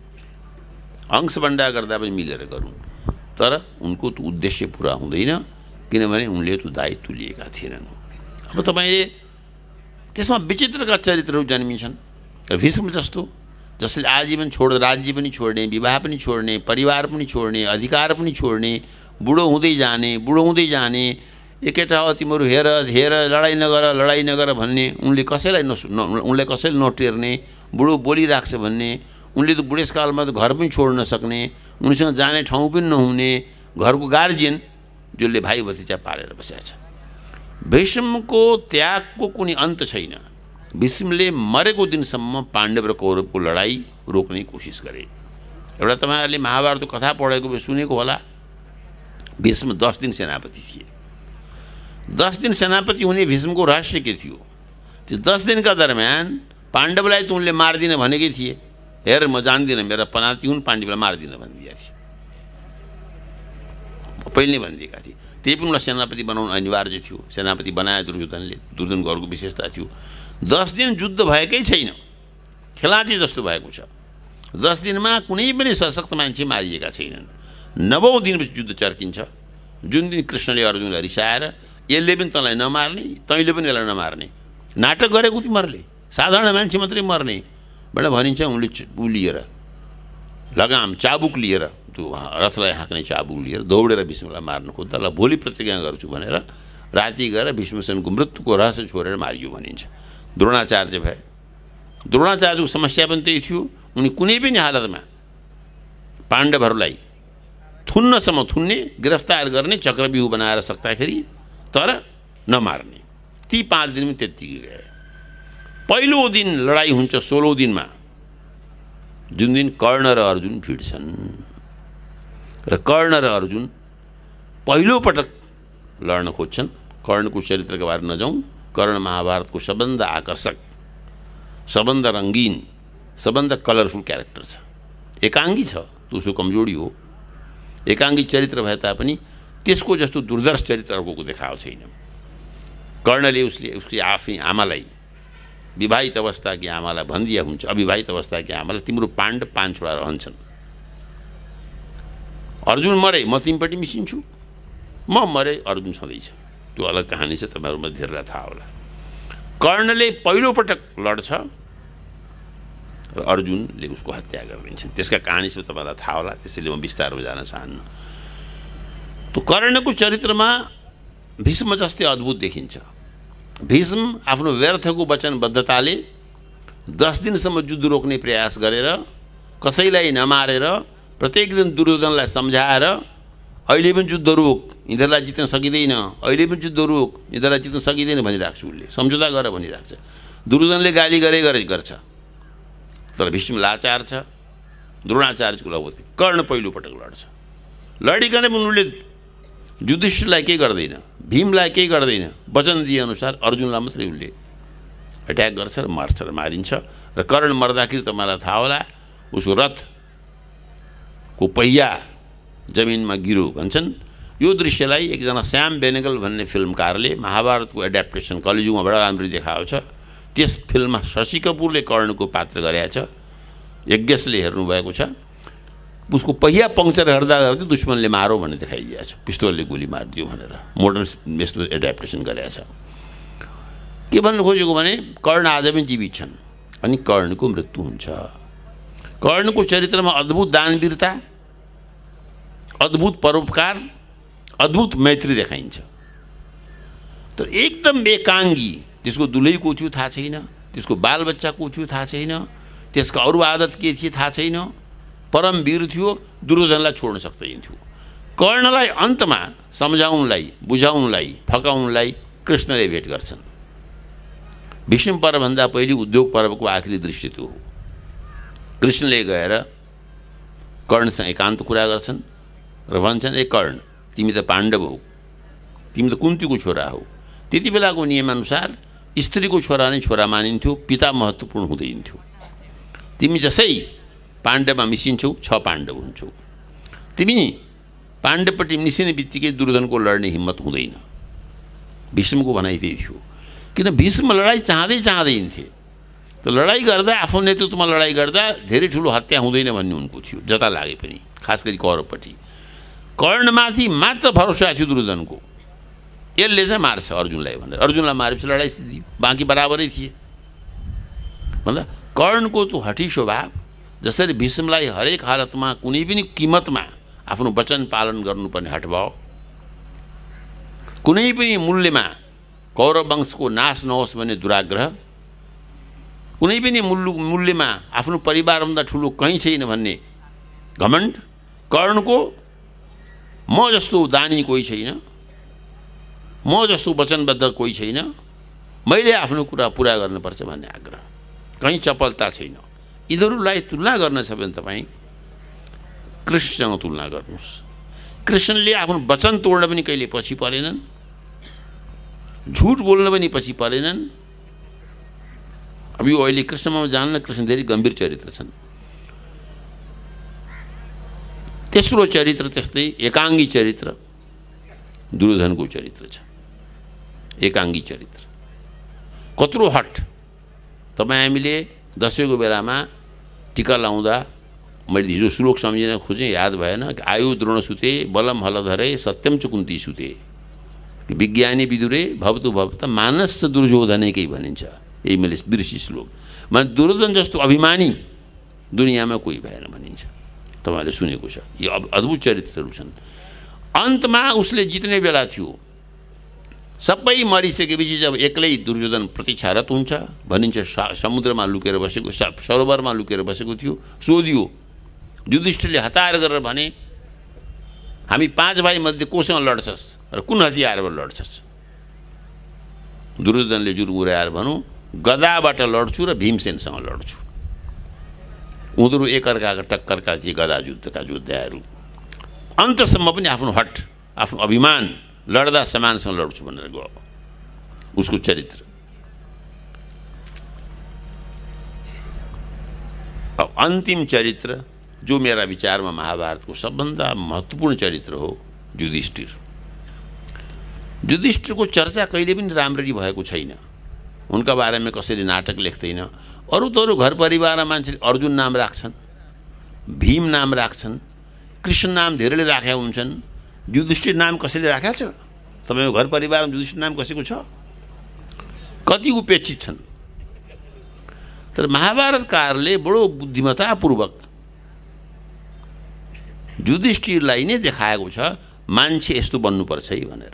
Speaker 1: अंशबन्डा गर्दा पनि मिलेर गरून्। तर उनको त्यो उद्देश्य पुरा हुँदैन, किनभने उनले त्यो दायित्व लिएका थिएनन्। अब तपाईँले त्यसमा विचित्रका चरित्रहरू जन्मिन्छन्। भीष्म जस्तो, जसले आजीवन राज्य पनि छोड्ने, विवाह पनि छोड्ने, परिवार पनि छोड्ने, अधिकार पनि छोड्ने, बुढो हुँदै जाने, एकेटा हो तिमीहरू हेर लडाइँ नगर भन्ने, उनले कसैलाई नटेर्ने, बुढो बोलिराख्छ भन्ने, उनले त बुढेसकालमा त घर पनि छोड्न सक्ने, उनीसँग जाने ठाउँ पनि नहुने, घरको गार्जियन जसले भाइ भतिजा पालेर बसेको छ। भीष्मको त्यागको कुनै अन्त छैन। भीष्मले मरेको दिनसम्म पाण्डव र कौरवको लडाइँ रोक्ने कोसिस गरे। एउटा तपाईँहरूले महाभारतको कथा पढेको सुनेको होला, भीष्म 10 दिन सेनापति थिए। 10 दिन सेनापति हुने भीष्मको रहस्य के थियो? त्यो 10 दिनका दरम्यान पाण्डवलाई त उनले मारिदिन भनेकै थिए। हेर म जान्दिनँ, मेरा पनाती हुन्, पाण्डवलाई मारिदिन भनिदिएका थिए। पहिले नै भनिदिएका थिए। त्यही पनि उनलाई सेनापति बनाउनु अनिवार्य थियो। सेनापति बनाए दुर्योधनले। दुर्योधनको अर्को विशेषता थियो 10 दिन जुद्ध भएकै छैन, खेलाँची जस्तो भएको छ। 10 दिनमा कुनै पनि सशक्त मान्छे मारिएका छैनन्। 9औं दिनपछि जुद्ध चर्किन्छ। जुन दिन कृष्णले अर्जुनलाई रिसाएर यसले पनि तँलाई नमार्ने, तैँले पनि यसलाई नमार्ने नाटक गरेको तिमीहरूले, साधारण मान्छे मात्रै मर्ने भनेर भनिन्छ। उनले लिएर लगाम चाबुक लिएर, त्यो रथलाई हाँक्ने चाबुक लिएर दौडेर भीष्मलाई मार्न खोज्दा, ल भोलि प्रतिज्ञा गर्छु भनेर राति गएर भीष्मसेनको मृत्युको रहस्य छोडेर मारियो भनिन्छ। द्रोणाचार्य भए। द्रोणाचार्यको समस्या पनि त्यही थियो। उनी कुनै पनि हालतमा पाण्डवहरूलाई थुन्नसम्म थुन्ने, गिरफ्तार गर्ने, चक्रव्यूह बनाएर सक्दाखेरि तर नमार्ने। ती 5 दिनमा त्यत्तिकै गए। पहिलो दिन लडाइँ हुन्छ 16औं दिनमा, जुन दिन कर्ण र अर्जुन भिड्छन्। र कर्ण र अर्जुन पहिलोपटक लड्न खोज्छन्। कर्णको चरित्रको बारेमा नजाउँ। कर्ण महाभारतको सबभन्दा आकर्षक, सबभन्दा रङ्गीन, सबभन्दा कलरफुल क्यारेक्टर छ। एकाङ्गी छ, उसको कमजोरी हो। एकाङ्गी चरित्र भए तापनि त्यसको जस्तो दुर्धर्ष चरित्र अर्को देखाएको छैन। कर्णले उसले आफै आमालाई, विवाहित अवस्थाकी आमालाई भनिदिया हुन्छ, अविवाहित अवस्थाकी आमालाई, तिम्रो पाण्डव 5 छोरा रहन्छन्। अर्जुन मरे म तिमीपट्टि मिसिन्छु, म मरे अर्जुन छँदैछ। त्यो अलग कहानी छ, तपाईँहरूमा धेरैलाई थाहा होला। कर्णले पहिलोपटक लड्छ र अर्जुनले उसको हत्या गरिदिन्छन्। त्यसका कहानी चाहिँ तपाईँलाई थाहा होला, त्यसैले म विस्तारमा जान चाहन्न। त्यो कर्णको चरित्रमा भीष्म जस्तै अद्भुत देखिन्छ। भीष्म आफ्नो व्यर्थको वचनबद्धताले 10 दिनसम्म जुद्ध रोक्ने प्रयास गरेर, कसैलाई नमारेर, प्रत्येक दिन दुर्योधनलाई सम्झाएर अहिले पनि जुद्ध रोक, यिनीहरूलाई जित्न सकिँदैन, अहिले पनि जुद्ध रोक, यिनीहरूलाई जित्न सकिँदैन भनिराख्छु। उसले सम्झौता गरेर भनिराख्छ। दुर्योधनले गाली गरे गर्छ, तर भीष्म लाचार छ। द्रोणाचार्यको लगवती कर्ण पहिलोपटक लड्छ। लडिकन पनि उनले युधिष्ठिरलाई केही गर्दैन, भीमलाई केही गर्दैन। वचन दिएअनुसार अर्जुनलाई मात्रै उसले एट्याक गर्छ र मर्छ र मारिन्छ। र कर्ण मर्दाखेरि तपाईँलाई थाहा होला, उसको रथको पहिया जमिनमा गिरो भन्छन्। यो दृश्यलाई एकजना श्याम बेनेगल भन्ने फिल्मकारले महाभारतको एड्याप्टेसन कलिजुगमा बडा राम्ररी देखाएको छ। त्यस फिल्ममा शशि कपुरले कर्णको पात्र गरेको छ। यज्ञेशले हेर्नुभएको छ। उसको पहिया पङ्क्चर गर्दा दुश्मनले मारो भन्ने देखाइदिएको छ, पिस्तोलले गोली मारिदियो भनेर मोडर्न यस्तो एड्याप्टेसन गरेको छ। के भन्नु खोजेको भने कर्ण आज पनि जीवित छन् अनि कर्णको मृत्यु हुन्छ। कर्णको चरित्रमा अद्भुत दानवीरता, अद्भुत परोपकार, अद्भुत मैत्री देखाइन्छ। तर एकदम एकाङ्गी, त्यसको दुलै को थियो थाहा छैन, त्यसको बालबच्चा को थियो थाहा छैन, त्यसको अरू आदत के थिए थाहा छैन, परमवीर थियो, दुर्योधनलाई छोड्न सक्दैन थियो। कर्णलाई अन्तमा सम्झाउनलाई, बुझाउनलाई, फकाउनलाई कृष्णले भेट गर्छन्। भीष्म पर्वभन्दा पहिले उद्योग पर्वको आखिरी दृश्य त्यो हो। कृष्णले गएर कर्णसँग एकान्त कुरा गर्छन् र भन्छन्, ए कर्ण, तिमी त पाण्डव हौ, तिमी त कुन्तीको छोरा हौ। त्यति बेलाको नियमअनुसार स्त्रीको छोरा नै छोरा मानिन्थ्यो, पिता महत्त्वपूर्ण हुँदैन थियो। तिमी जसै पाण्डवमा मिसिन्छौ 6 पाण्डव हुन्छौ। तिमी पाण्डवपट्टि मिसिने बित्तिकै दुर्योधनको लड्ने हिम्मत हुँदैन। भीष्मको भनाइ त्यही थियो। किन भीष्म लडाइँ चाहँदैन थिए। त लडाइँ गर्दा, आफ्नो नेतृत्वमा लडाइँ गर्दा धेरै ठुलो हत्या हुँदैन भन्ने उनको थियो, जता लागे पनि, खास गरी कौरवपट्टि। कर्णमाथि मात्र भरोसा थियो दुर्योधनको, यसले चाहिँ मार्छ अर्जुनलाई भनेर। अर्जुनलाई मारेपछि लडाइँ जित्यो, बाँकी बराबरै थिए भन्दा कर्णको त्यो हठी स्वभाव, जसरी भीष्मलाई हरेक हालतमा कुनै पनि किमतमा आफ्नो वचन पालन गर्नुपर्ने हटभाव, कुनै पनि मूल्यमा कौरव वंशको नाश नहोस् भन्ने दुराग्रह, कुनै पनि मूल्यमा आफ्नो परिवारभन्दा ठुलो कहीँ छैन भन्ने घमण्ड, कर्णको म जस्तो दानी कोही छैन, म जस्तो वचनबद्ध कोही छैन, मैले आफ्नो कुरा पुरा गर्नुपर्छ भन्ने आग्रह, कहीँ चपलता छैन। यिनीहरूलाई तुलना गर्न छ भने तपाईँ कृष्णसँग तुलना गर्नुहोस्। कृष्णले आफ्नो वचन तोड्न पनि कहिले पछि परेनन्, झुट बोल्न पनि पछि परेनन्। अब यो अहिले कृष्णमा जान्न, कृष्ण धेरै गम्भीर चरित्र छन्। तेस्रो चरित्र त्यस्तै एकाङ्गी चरित्र, दुर्योधनको चरित्र छ, एकाङ्गी चरित्र। कत्रो हट। तपाईँ हामीले दसैँको बेलामा टिका लाउँदा मैले हिजो श्लोक सम्झिन खोजेँ, याद भएन। आयु द्रोण सुते बलम हलधरे सत्यम च कुन्ती सुते विज्ञानी विदुरे भवतु भवत मानस दुर्योधनकै भनिन्छ। यही मैले बिर्सी श्लोक। माने दुर्योधन जस्तो अभिमानी दुनियाँमा कोही भएन भनिन्छ। तपाईँहरूले सुनेको छ। यो अद्भुत चरित्रहरू छन्। अन्तमा उसले जित्ने बेला थियो, सबै मरिसकेपछि जब एक्लै दुर्योधन प्रतीक्षारत हुन्छ भनिन्छ, समुद्रमा लुकेर बसेको, सरोवरमा लुकेर बसेको थियो। सोधियो, युधिष्ठिरले हतार गरेर भने, हामी 5 भाइ मध्ये कोसँग लड्छस् र कुन हतियारबाट लड्छस्? दुर्योधनले जुर उडाएर भनौँ, गदाबाट लड्छु र भीमसेनसँग लड्छु। उनीहरू एकअर्काका टक्करका थिए, गदा युद्धका योद्धाहरू। अन्तसम्म पनि आफ्नो हट, आफ्नो अभिमान, लड्दा समानसँग लड्छु भनेर गयो। उसको चरित्र। अब अन्तिम चरित्र जो मेरा विचारमा महाभारतको सबभन्दा महत्त्वपूर्ण चरित्र हो, युधिष्ठिर। युधिष्ठिरको चर्चा कहिले पनि राम्ररी भएको छैन। उनका बारेमा कसैले नाटक लेख्दैन। अरू त अरू घर परिवारमा मान्छेले अर्जुन नाम राख्छन्, भीम नाम राख्छन्, कृष्ण नाम धेरैले राखेका हुन्छन्। युधिष्ठिर नाम कसैले राखेको छ? तपाईँको घर परिवारमा युधिष्ठिर नाम कसैको छ? कति उपेक्षित छन्। तर महाभारतकारले बडो बुद्धिमत्तापूर्वक युधिष्ठिरलाई नै देखाएको छ, मान्छे यस्तो बन्नुपर्छ है भनेर।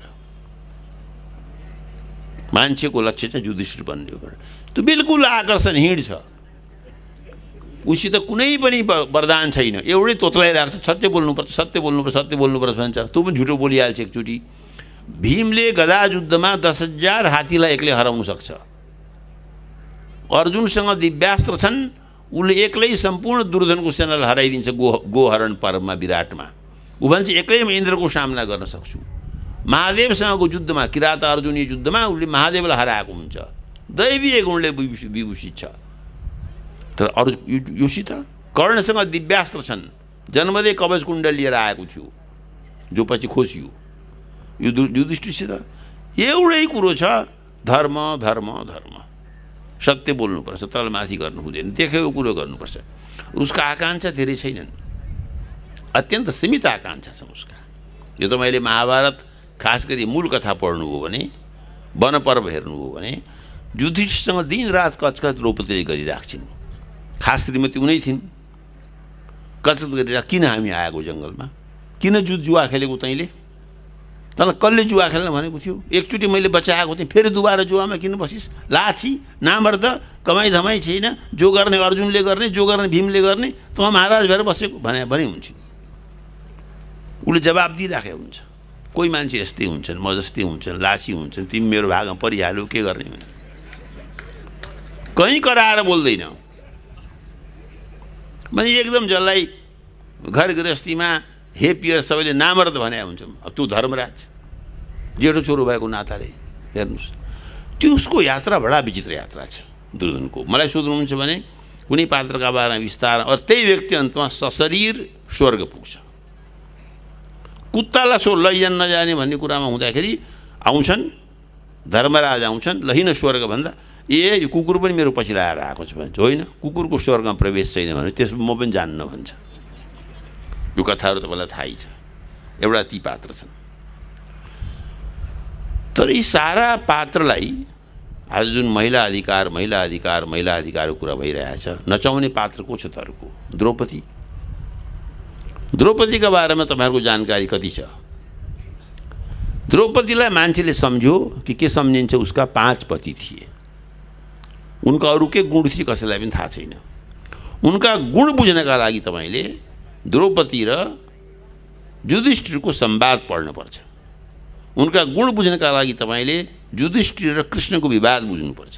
Speaker 1: मान्छेको लक्ष्य चाहिँ युधिष्ठिर बन्ने हो। त्यो बिल्कुल आकर्षणहीन छ। उसित कुनै पनि वरदान छैन। एउटै तोतलाइरहेको छ, सत्य बोल्नुपर्छ, सत्य बोल्नुपर्छ, सत्य बोल्नुपर्छ भन्छ। त्यो पनि झुटो बोलिहाल्छ एकचोटि। भीमले गदा युद्धमा 10,000 हात्तीलाई एक्लै हराउन सक्छ। अर्जुनसँग दिव्यास्त्र छन्, उसले एक्लै सम्पूर्ण दुर्योधनको सेनालाई हराइदिन्छ। गोहरण पर्वमा विराटमा ऊ भन्छ, एक्लै म इन्द्रको सामना गर्न सक्छु। महादेवसँगको युद्धमा, किरात अर्जुनीय युद्धमा उसले महादेवलाई हराएको हुन्छ। दैवीय गुणले विभूषित छ। तर अरू योसित कर्णसँग दिव्यास्त्र छन्, जन्मदै कवच कुण्डल लिएर आएको थियो, जो पछि खोसियो। यो युधिष्ठिरसित एउटै कुरो छ, धर्म धर्म धर्म। सत्य बोल्नुपर्छ, तलमाथि गर्नु हुँदैन, देखेको कुरो गर्नुपर्छ। उसका आकाङ्क्षा धेरै छैनन्, अत्यन्त सीमित आकाङ्क्षा छ उसका। यो त मैले महाभारत खास गरी मूल कथा पढ्नुभयो भने, वनपर्व हेर्नुभयो भने, युधिष्ठिरसँग दिनरात कचकच द्रौपदीले गरिरहेको छिन्। खास श्रीमती उनै थिइन्। कचकच गरिरहेको, किन हामी आएको जङ्गलमा, किन जुवा खेलेको तैँले? तँलाई कसले जुवा खेल्न भनेको थियो? एकचोटि मैले बचाएको थिएँ, फेरि दुबारा जुवामा किन बसिस्? लाछी नामर्द, कमाइ धमाइ छैन, जो गर्ने अर्जुनले गर्ने, जो गर्ने भीमले गर्ने, तँ महाराज भएर बसेको भने हुन्छ। उसले जवाब दिइराखेको हुन्छ। कोही मान्छे यस्तै हुन्छन्, म जस्तै हुन्छन्, लाछी हुन्छन्, तिमी मेरो भागमा परिहाल्यौ, के गर्ने भने कहीँ कराएर बोल्दैन। मैले एकदम जसलाई घर गृहस्थीमा हे पियर सबैले नामर्द भने हुन्छ। अब त्यो धर्मराज जेठो छोरो भएको नाताले हेर्नुहोस्, त्यो उसको यात्रा बडा विचित्र यात्रा छ दुर्योधनको। मलाई सोध्नुहुन्छ भने कुनै पात्रका बारेमा विस्तार, अरू त्यही व्यक्ति अन्तमा सशरीर स्वर्ग पुग्छ। कुत्तालाई लैजान नजाने भन्ने कुरामा हुँदाखेरि आउँछन्, धर्मराज आउँछन्, लहिन स्वर्ग भन्दा यो कुकुर पनि मेरो पछि लाएर आएको छ भन्छ। होइन, कुकुरको स्वर्गमा प्रवेश छैन भने त्यसमा म पनि जान्न भन्छ। यो कथाहरू तपाईँलाई थाहै छ। एउटा ती पात्र छन्। तर यी सारा पात्रलाई आज जुन महिला अधिकार महिला अधिकार महिला अधिकारको कुरा भइरहेछ, नचाउने पात्र को छ त अर्को? द्रौपदी। द्रौपदीका बारेमा तपाईँहरूको जानकारी कति छ? द्रौपदीलाई मान्छेले सम्झ्यो कि के सम्झिन्छ, उसका 5 पति थिए। उनका अरू के गुण थिए कसैलाई पनि थाहा छैन। उनका गुण बुझ्नका लागि तपाईँले द्रौपदी र युधिष्ठिरको संवाद पढ्नुपर्छ। उनका गुण बुझ्नका लागि तपाईँले युधिष्ठिर र कृष्णको विवाद बुझ्नुपर्छ।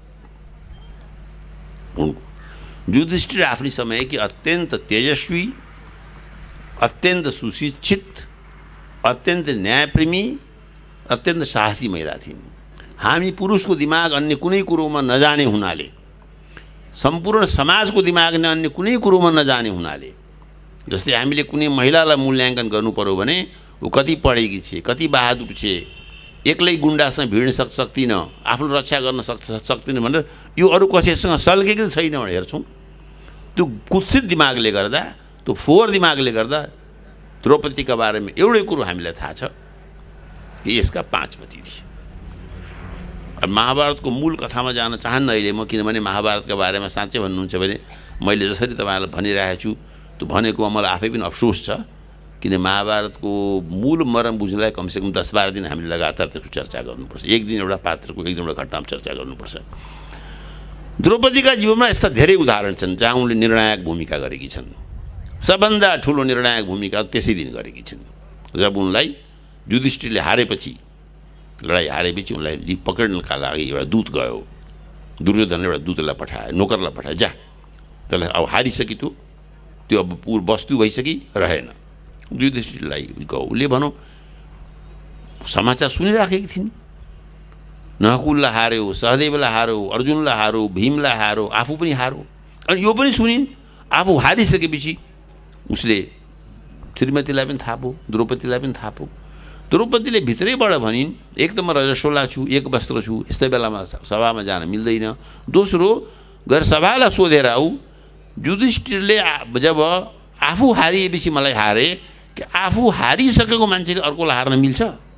Speaker 1: युधिष्ठिर आफ्नै समयकी अत्यन्त तेजस्वी, अत्यन्त सुशिक्षित, अत्यन्त न्यायप्रेमी, अत्यन्त साहसी महिला थिइन्। हामी पुरुषको दिमाग अन्य कुनै कुरोमा नजाने हुनाले, सम्पूर्ण समाजको दिमाग नै अन्य कुनै कुरोमा नजाने हुनाले, जस्तै हामीले कुनै महिलालाई मूल्याङ्कन गर्नु पर्यो भने ऊ कति पढेकी छे, कति बहादुर छे, एक्लै गुन्डासँग भिड्न सक्दिनँ, आफ्नो रक्षा गर्न सक्दिनँ भनेर यो अरू कसैसँग सल्केको छैन भनेर हेर्छौँ। त्यो कुत्सित दिमागले गर्दा, त्यो फोहोर दिमागले गर्दा द्रौपदीका बारेमा एउटै कुरो हामीलाई थाहा छ कि यसका 5 पति थिए। अब महाभारतको मूल कथामा जान चाहन्न अहिले म, किनभने महाभारतका बारेमा साँच्चै भन्नुहुन्छ भने मैले जसरी तपाईँलाई भनिरहेको छु त्यो भनेकोमा मलाई आफै पनि अफसोस छ, किन महाभारतको मूल मर्म बुझ्नलाई कमसेकम 10-12 दिन हामीले लगातार त्यसको चर्चा गर्नुपर्छ। एक दिन एउटा पात्रको, एक दिन एउटा घटनामा चर्चा गर्नुपर्छ। द्रौपदीका जीवनमा यस्ता धेरै उदाहरण छन् जहाँ उनले निर्णायक भूमिका गरेकी छन्। सबभन्दा ठुलो निर्णायक भूमिका त्यसै दिन गरेकी छिन् जब उनलाई युधिष्ठिरले हारेपछि, लडाइँ हारेपछि उनलाई पक्रिनका लागि एउटा दूत गयो। दुर्योधनले एउटा दूतलाई पठायो, नोकरलाई पठायो, जा त्यसलाई अब हारिसकी त्यो अब वस्तु भइसकी रहेन। युधिष्ठिरलाई गयो, उसले भनौँ समाचार सुनिराखेकी थिइन्। नकुललाई हार्यो, सहदेवलाई हार्यो, अर्जुनलाई हार्यो, भीमलाई हार्यो, आफू पनि हार्यो। अनि यो पनि सुनिन्, आफू हारिसकेपछि उसले श्रीमतीलाई पनि थाहा भयो, द्रौपदीलाई पनि थाहा भयो। द्रौपदीले भित्रैबाट भनिन्, एक त म रजस्वला छु, एक वस्त्र छु, यस्तै बेलामा सभामा जान मिल्दैन। दोस्रो, गएर सभालाई सोधेर आऊ, युधिष्ठिरले जब आफू हारिएपछि मलाई हारे कि आफू हारिसकेको मान्छेले अर्कोलाई हार्न मिल्छ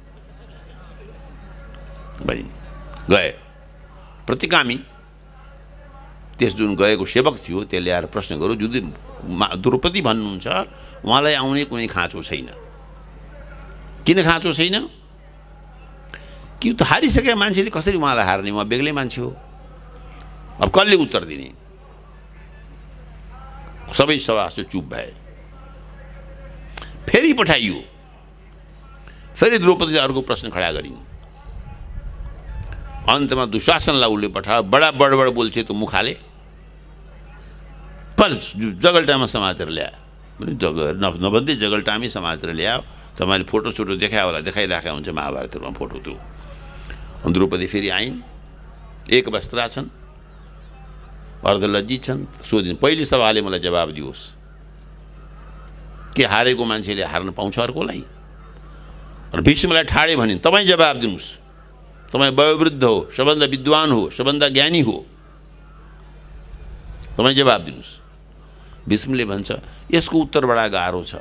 Speaker 1: भनिन्। गए प्रतिगामी त्यस जुन गएको सेवक थियो त्यसले आएर प्रश्न गर्यो, द्रौपदी भन्नुहुन्छ उहाँलाई आउने कुनै खाँचो छैन। किन खाँचो छैन? कि त हारिसकेका मान्छेले कसरी उहाँलाई हार्ने, उहाँ बेग्लै मान्छे हो। अब कसले उत्तर दिने? सबै सभासद चुप भए। फेरि पठाइयो, फेरि द्रौपदीले अर्को प्रश्न खडा गरिन्। अन्तमा दुशासनलाई उसले पठायो, बडा बडबड बोल्छे त मुखाले, पर जगल्टामा समातेर ल्यायो। नभन्दै जगल्टामै समातेर ल्यायो। तपाईँले फोटोसोटो देखायो होला, देखाइराखेका हुन्छ महाभारतहरूमा फोटो। त्यो द्रौपदी फेरि आइन्, एक वस्त्रा छन्, अर्धलज्जित छन्। सोधिन्, पहिले सभाले मलाई जवाब दियोस् के हारेको मान्छेले हार्न पाउँछ अर्कोलाई? र भीष्मलाई ठाडे भनिन्, तपाईँ जवाब दिनुहोस्, तपाईँ वयोवृद्ध हो, सबभन्दा विद्वान हो, सबभन्दा ज्ञानी हो, तपाईँ जवाब दिनुहोस्। भीष्मले भन्छ, यसको उत्तर बडा गाह्रो छ।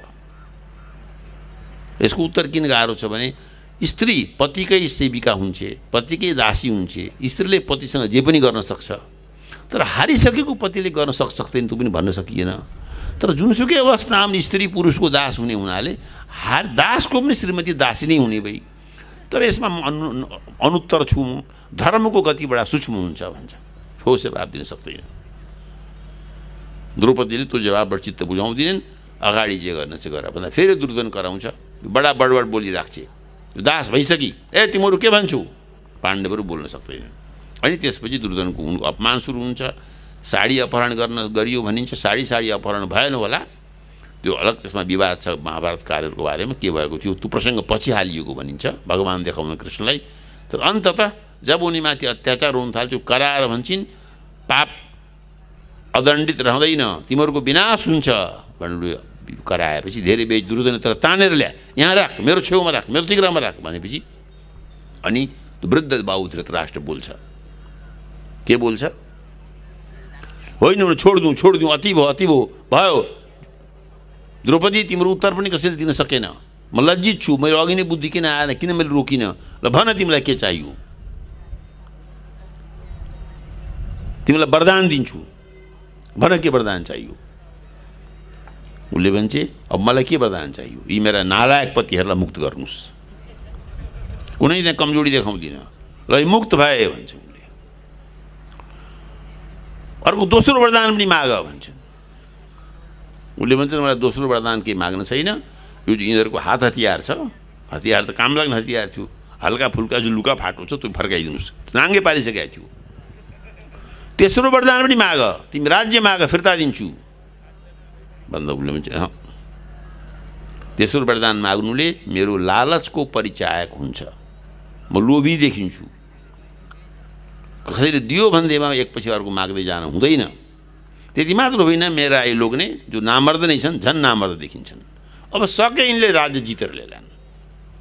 Speaker 1: यसको उत्तर किन गाह्रो छ भने स्त्री पतिकै सेविका हुन्छ, पतिकै दासी हुन्छ। स्त्रीले पतिसँग जे पनि गर्न सक्छ, तर हारिसकेको पतिले गर्न सक्दैन त्यो पनि भन्न सकिएन। तर जुनसुकै अवस्थामा स्त्री पुरुषको दास हुने हुनाले दासको पनि श्रीमती दासी नै हुने भई। तर यसमा अनुत्तर छु म, धर्मको गति बडा सूक्ष्म हुन्छ भन्छ। ठोस जवाब दिन सक्दैन। द्रौपदीले त्यो जवाबबाट चित्त बुझाउँदिनन्। अगाडि जे गर्न चाहिँ गर भन्दा फेरि दुर्योधन कराउँछ, बडा बडबड बोलिराख्छे, दास भइसकी, ए तिमीहरू के भन्छौ? पाण्डवहरू बोल्न सक्दैन। अनि त्यसपछि दुर्योधनको उनको अपमान सुरु हुन्छ। साडी अपहरण गरियो भनिन्छ, साडी अपहरण भएन होला, त्यो अलग त्यसमा विवाद छ महाभारतकारहरूको बारेमा के भएको थियो, त्यो प्रसङ्ग पछि हालिएको भनिन्छ भगवान देखाउन कृष्णलाई। तर अन्ततः जब उनीमाथि अत्याचार हुन थाल्छ कराएर भन्छन्, पाप अदण्डित रहँदैन, तिमीहरूको विनाश हुन्छ भनेर कराएपछि धेरै बेच दुर्योधन तर तानेर ल्या, यहाँ राख, मेरो छेउमा राख, मेरो तिग्रामा राख भनेपछि अनि वृद्ध बाबु धृतराष्ट्र बोल्छ। के बोल्छ? होइन छोडिदिउँ, अति भयो। द्रौपदी तिम्रो उत्तर पनि कसैले दिन सकेन, म लज्जित छु, मेरो अघि नै बुद्धि किन आएन, किन मैले रोकिनँ? ल भन तिमीलाई के चाहियो? तिमीलाई वरदान दिन्छु, भन के वरदान चाहियो? उसले भन्छ, अब मलाई के वरदान चाहियो? यी मेरा नालायक पतिहरूलाई मुक्त गर्नुहोस्, कुनै त्यहाँ कमजोरी देखाउँदिन, ल मुक्त भए भन्छ उसले। अर्को दोस्रो वरदान पनि माग भन्छ। उसले भन्छ मलाई दोस्रो वरदान केही माग्न छैन, यो यिनीहरूको हात हतियार छ, हतियार त काम लाग्ने हतियार थियो, हल्का फुल्का जो लुका फाटो छ त्यो फर्काइदिनुहोस्, नाङ्गे पारिसकेको थियो। तेस्रो वरदान पनि माग, तिमी राज्य माग, फिर्ता दिन्छु भन्दा उसले भन्छ तेस्रो वरदान माग्नुले मेरो लालचको परिचायक हुन्छ, म लोभी देखिन्छु। कसैले दियो भन्दैमा एकपछि अर्को माग्दै जानु हुँदैन। त्यति मात्र होइन, मेरा यी लोग्ने जो नामर्द नै छन् झन् नामर्द देखिन्छन्। अब सके यिनले राज्य जितेर ल्यालान्,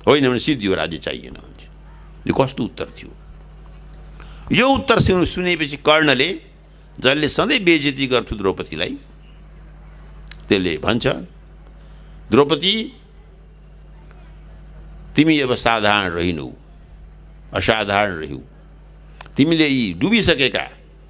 Speaker 1: होइन भने सिद्धियो राज्य चाहिएन भन्छ। यो कस्तो उत्तर थियो? यो उत्तर सुनेपछि कर्णले, जसले सधैँ बेइज्जती गर्थ्यो द्रौपदीलाई, त्यसले भन्छ, द्रौपदी तिमी अब साधारण रहिनौ, असाधारण रह्यौ। तिमीले यी डुबिसकेका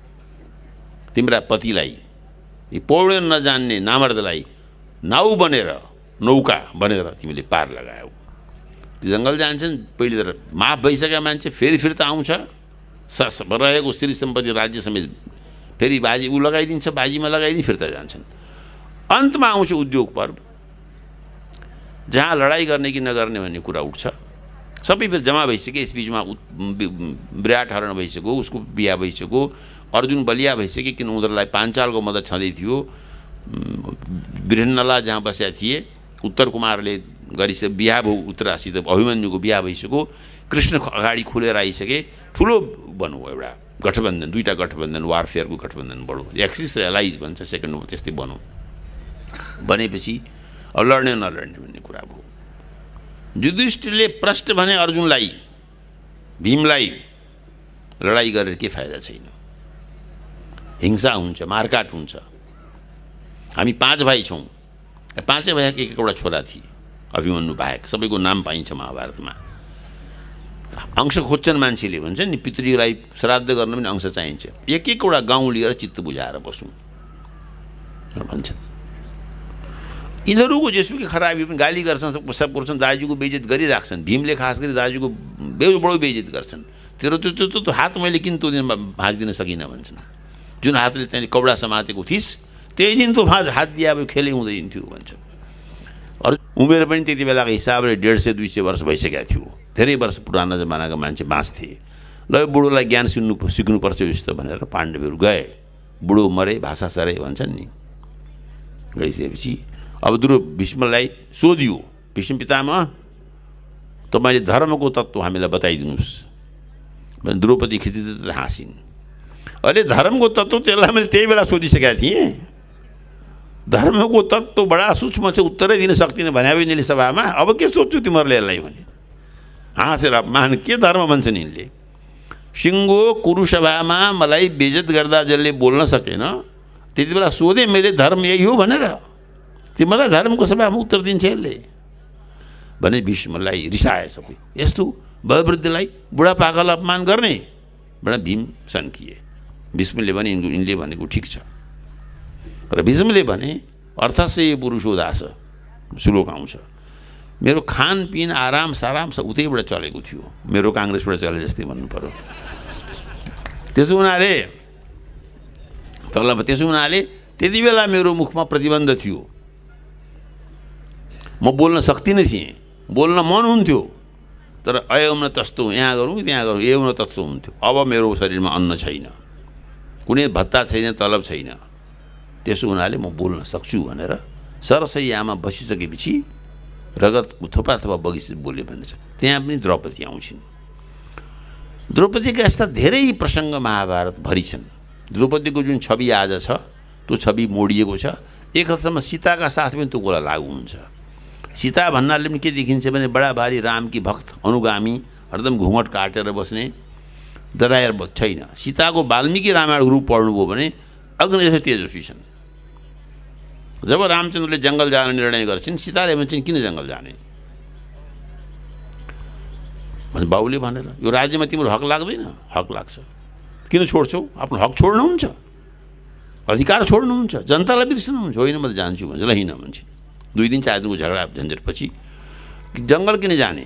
Speaker 1: तिम्रा पतिलाई, यी पौड्न नजान्ने नामर्दलाई नाउ बनेर, नौका बनेर तिमीले पार लगायौ। त्यो जङ्गल जान्छन्, पहिले त माफ भइसकेका मान्छे फेरि फिर्ता आउँछ, रहेको श्री सम्पत्ति राज्य समेत फेरि बाजी ऊ लगाइदिन्छ, बाजीमा लगाइदिन्छ, फिर्ता जान्छन्। अन्तमा आउँछ उद्योग पर्व, जहाँ लडाइँ गर्ने कि नगर्ने भन्ने कुरा उठ्छ। सबै फेरि जम्मा भइसक्यो। यसबिचमा विराट हरण भइसक्यो, उसको बिहा भइसक्यो, अर्जुन बलिया भइसक्यो, किन उनीहरूलाई पाञ्चालको मद्दत छँदै थियो। वृहन्नला जहाँ बसेका थिए, उत्तर कुमारले गरिसके बिहा भयो, उत्तरासित अभिमन्युको बिहा भइसक्यो, कृष्ण अगाडि खुलेर आइसके, ठुलो भनौँ एउटा गठबन्धन, दुईवटा गठबन्धन, वारफेयरको गठबन्धन बढो, एक्सिस र एलाइज भन्छ सेकेन्डमा, त्यस्तै भनौँ। भनेपछि अब लड्ने नलड्ने भन्ने कुरा भयो। युधिष्ठिरले प्रष्ट भने अर्जुनलाई, भीमलाई, लडाइँ गरेर के फाइदा छैन, हिंसा हुन्छ, मारकाट हुन्छ। हामी 5 भाइ छौँ, 5 भाइका एक एउटा छोरा थिए, अभिमन्यु बाहेक सबैको नाम पाइन्छ महाभारतमा। अंश खोज्छन् मान्छेले, भन्छ नि पितृलाई श्राद्ध गर्न पनि अंश चाहिन्छ। एक एकवटा गाउँ लिएर चित्त बुझाएर बसौँ भन्छन्। यिनीहरूको जेसुकै खराबी पनि गाली गर्छन्, सब गर्छन्, दाजुको बेइज्जत गरिराख्छन्। भीमले खास गरी दाजुको बडो बेइज्जत गर्छन्। तेरो त्यो हात मैले किन त्यो दिन भाँचिदिन सकिनँ भन्छन्। जुन हातले त्यहाँले कपडा समातेको थिइस्, त्यही दिन त्यो हात दिए अब खेलै हुँदै हिँड्थ्यो भन्छन्। अरू उमेर पनि त्यति बेलाको हिसाबले 150-200 वर्ष भइसकेको थियो। धेरै वर्ष पुरानो जमानाका मान्छे बाँच्थे। ल यो बुढोलाई ज्ञान सिक्नुपर्छ यस्तो भनेर पाण्डवहरू गए। बुढो मरे, भाषा सरे भन्छन् नि। गइसकेपछि अब भीष्मलाई सोधियो, भीष्म पितामह तपाईँले धर्मको तत्त्व हामीलाई बताइदिनुहोस् भने द्रौपदी खिचिदिँदै हाँसिन्। अहिले धर्मको तत्त्व त्यसलाई मैले त्यही बेला सोधिसकेका थिएँ। धर्मको तत्त्व बडा सूक्ष्म छ, उत्तरै दिन सक्दिनँ भने यिनीहरूले सभामा। अब के सोध्छु तिमीहरूले यसलाई भने हाँसेर मान के धर्म भन्छन् यिनले। सिङ्गो कुरुसभामा मलाई बेइज्जत गर्दा जसले बोल्न सकेन, त्यति बेला सोधेँ मैले धर्म यही हो भनेर। तिमीलाई धर्मको सभामा उत्तर दिन्छ यसले भने भीष्मलाई रिसाए सबै। यस्तो वयोवृद्धलाई बुढापाकालाई अपमान गर्ने भनेर भीम सन्किए। भीष्मले भने यिनले भनेको ठिक छ। र भीष्मले भने अर्थस्य पुरुषो दास श्लोक आउँछ। मेरो खानपिन आराम साराम सब उतैबाट चलेको थियो, मेरो काङ्ग्रेसबाट चले जस्तै भन्नु पर्यो। त्यसो हुनाले त्यति बेला मेरो मुखमा प्रतिबन्ध थियो, म बोल्न सक्दिनँ थिएँ, बोल्न मन हुन्थ्यो, तर अयौन तस्तो यहाँ गरौँ त्यहाँ गरौँ एौन तस्तो हुन्थ्यो। अब मेरो शरीरमा अन्न छैन, कुनै भत्ता छैन, तलब छैन, त्यसो हुनाले म बोल्न सक्छु भनेर सरसैयामा बसिसकेपछि रगतको थोपा थोपा बगिस बोल्यो भन्ने छ। त्यहाँ पनि द्रौपदी आउँछिन्। द्रौपदीका यस्ता धेरै प्रसङ्ग महाभारतभरि छन्। द्रौपदीको जुन छवि आज छ त्यो छवि मोडिएको छ। एक हदसम्म सीताका साथ पनि त्यो कुरा लागू हुन्छ। सीता भन्नाले पनि के देखिन्छ भने बडा भारी रामकी भक्त अनुगामी, हरदम घुँघट काटेर बस्ने, डराएर छैन। सीताको वाल्मीकि रामायण रूप पढ्नुभयो भने अग्नि जस्तै तेजस्वी छन्। जब रामचन्द्रले जङ्गल जान निर्णय गर्छन्, सीताले भन्छन् किन जङ्गल जाने भन्छ। बाबुले भनेर यो राज्यमा तिम्रो हक लाग्दैन? हक लाग्छ। किन छोड्छौ? आफ्नो हक छोड्नुहुन्छ, अधिकार छोड्नुहुन्छ, जनतालाई बिर्सनुहुन्छ। होइन म त जान्छु भन्छ। ल हिँड भन्छ। 2 दिन 4 दिनको झगडा झन्झटपछि जङ्गल किन जाने?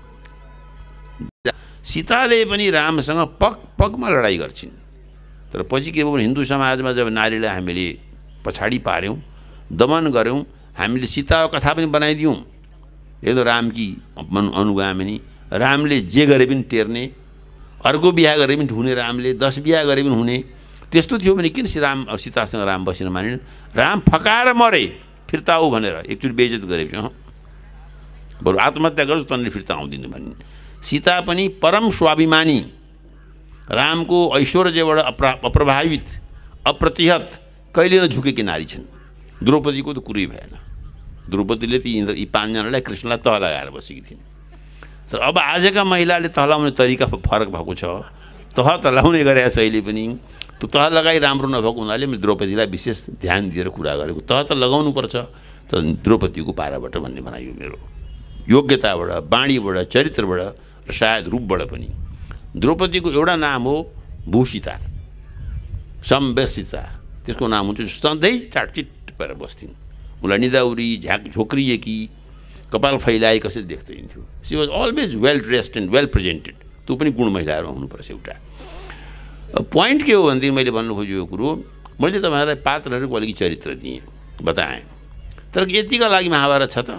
Speaker 1: सीताले पनि रामसँग पगमा लडाइँ गर्छिन्। तर पछि के भयो भने हिन्दू समाजमा जब नारीलाई हामीले पछाडि पार्यौँ, दमन गऱ्यौँ, हामीले सीताको कथा पनि बनाइदियौँ। यो त रामकी अनुगामिनी, रामले जे गरे पनि टेर्ने, अर्को बिहा गरे पनि हुने, रामले 10 बिहा गरे पनि हुने। त्यस्तो थियो भने किन सीतासँग राम बसेन मानिन? राम फकाएर मरे, फिर्ता आऊ भनेर एकचोटि बेइज्जत गरेपछि बरु आत्महत्या गर्छु तँले फिर्ता आउँदिन भनिन्। सीता पनि परम स्वाभिमानी, रामको ऐश्वर्यबाट अप्रभावित, अप्रतिहत, कहिले नझुकेकी नारी छन्। द्रौपदीको त कुरै भएन। द्रौपदीले ती 5 जनालाई कृष्णलाई तह लगाएर बसेकी थिइन्। तर अब आजका महिलाले तह लगाउने तरिका फरक भएको छ। तह त लगाउने गरेको छ अहिले पनि। त्यो तह लगाइ राम्रो नभएको हुनाले मैले द्रौपदीलाई विशेष ध्यान दिएर कुरा गरेको। तह त लगाउनुपर्छ, तर द्रौपदीको पाराबाट भन्ने भनाइयो मेरो, योग्यताबाट, बाणीबाट, चरित्रबाट र सायद रूपबाट पनि। द्रौपदीको एउटा नाम हो भूषिता, सम्वेशिता। त्यसको नाम हुन्छ सधैँ चाटचिट भएर बस्थिन्। उसलाई निदाउरी झोक्रिएकी, कपाल फैलाए कसरी देख्दै हिँड्थ्यो। She was always well dressed and well presented. त्यो पनि गुण महिलाहरू हुनुपर्छ एउटा। पोइन्ट के हो भनेदेखि मैले भन्नु खोजेको कुरो, मैले तपाईँहरूलाई पात्रहरूको अलिकति चरित्र दिएँ, बताएँ, तर यतिका लागि महाभारत छ त?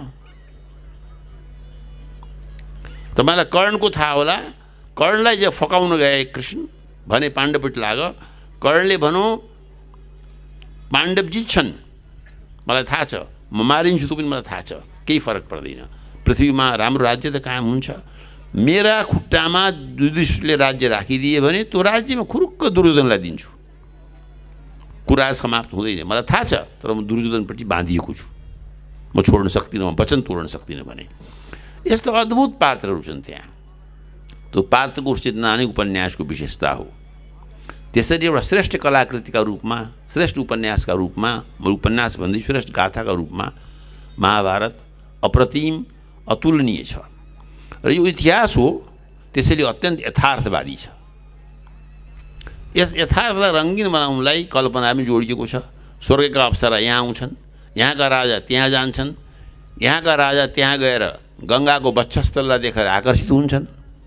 Speaker 1: तपाईँलाई कर्णको थाहा होला। कर्णलाई जे फकाउन गए कृष्ण भने पाण्डवपट्टि लाग। कर्णले भनौँ पाण्डव जित्छन्, मलाई थाहा छ, म मारिन्छु त्यो पनि मलाई थाहा छ, केही फरक पर्दैन। पृथ्वीमा राम्रो राज्य त कायम हुन्छ। मेरा खुट्टामा युधिष्ठिरले राज्य राखिदिए भने त्यो राज्यमा खुरुक्क दुर्योधनलाई दिन्छु। कुरा समाप्त हुँदैन, मलाई थाहा छ, तर म दुर्योधनपट्टि बाँधिएको छु। म छोड्न सक्दिनँ, म वचन तोड्न सक्दिनँ भने। यस्तो अद्भुत पात्रहरू छन् त्यहाँ। त्यो पात्रको उचितना नै उपन्यासको विशेषता हो। त्यसरी एउटा श्रेष्ठ कलाकृतिका रूपमा, श्रेष्ठ उपन्यासका रूपमा, उपन्यास भन्दै श्रेष्ठ गाथाका रूपमा महाभारत अप्रतिम अतुलनीय छ। र यो इतिहास हो, त्यसैले अत्यन्त यथार्थवादी छ। यस यथार्थलाई रङ्गीन बनाउनलाई कल्पना पनि जोडिएको छ। स्वर्गका अप्सरा यहाँ आउँछन्, यहाँका राजा त्यहाँ जान्छन्, यहाँका राजा त्यहाँ गएर गङ्गाको वक्षस्थललाई देखेर आकर्षित हुन्छन्।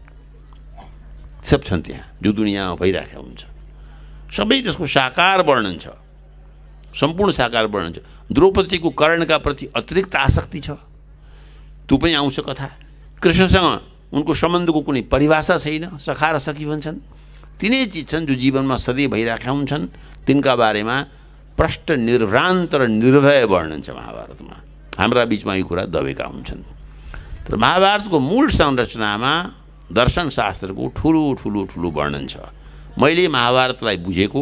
Speaker 1: सब छन् त्यहाँ जो दुनियाँमा भइरहेको हुन्छ। सबै त्यसको साकार वर्णन छ, सम्पूर्ण साकार वर्णन छ। द्रौपदीको कर्णका प्रति अतिरिक्त आसक्ति छ, त्यो पनि आउँछ कथा। कृष्णसँग उनको सम्बन्धको कुनै परिभाषा छैन, सखा र सखी भन्छन्। तिनै चिज छन् जो जीवनमा सधैँ भइरहेका हुन्छन्। तिनका बारेमा प्रष्ट, निर्भ्रान्त र निर्भय वर्णन छ महाभारतमा। हाम्रा बिचमा यो कुरा दबेका हुन्छन्। तर महाभारतको मूल संरचनामा दर्शनशास्त्रको ठुलो ठुलो ठुलो वर्णन छ। मैले महाभारतलाई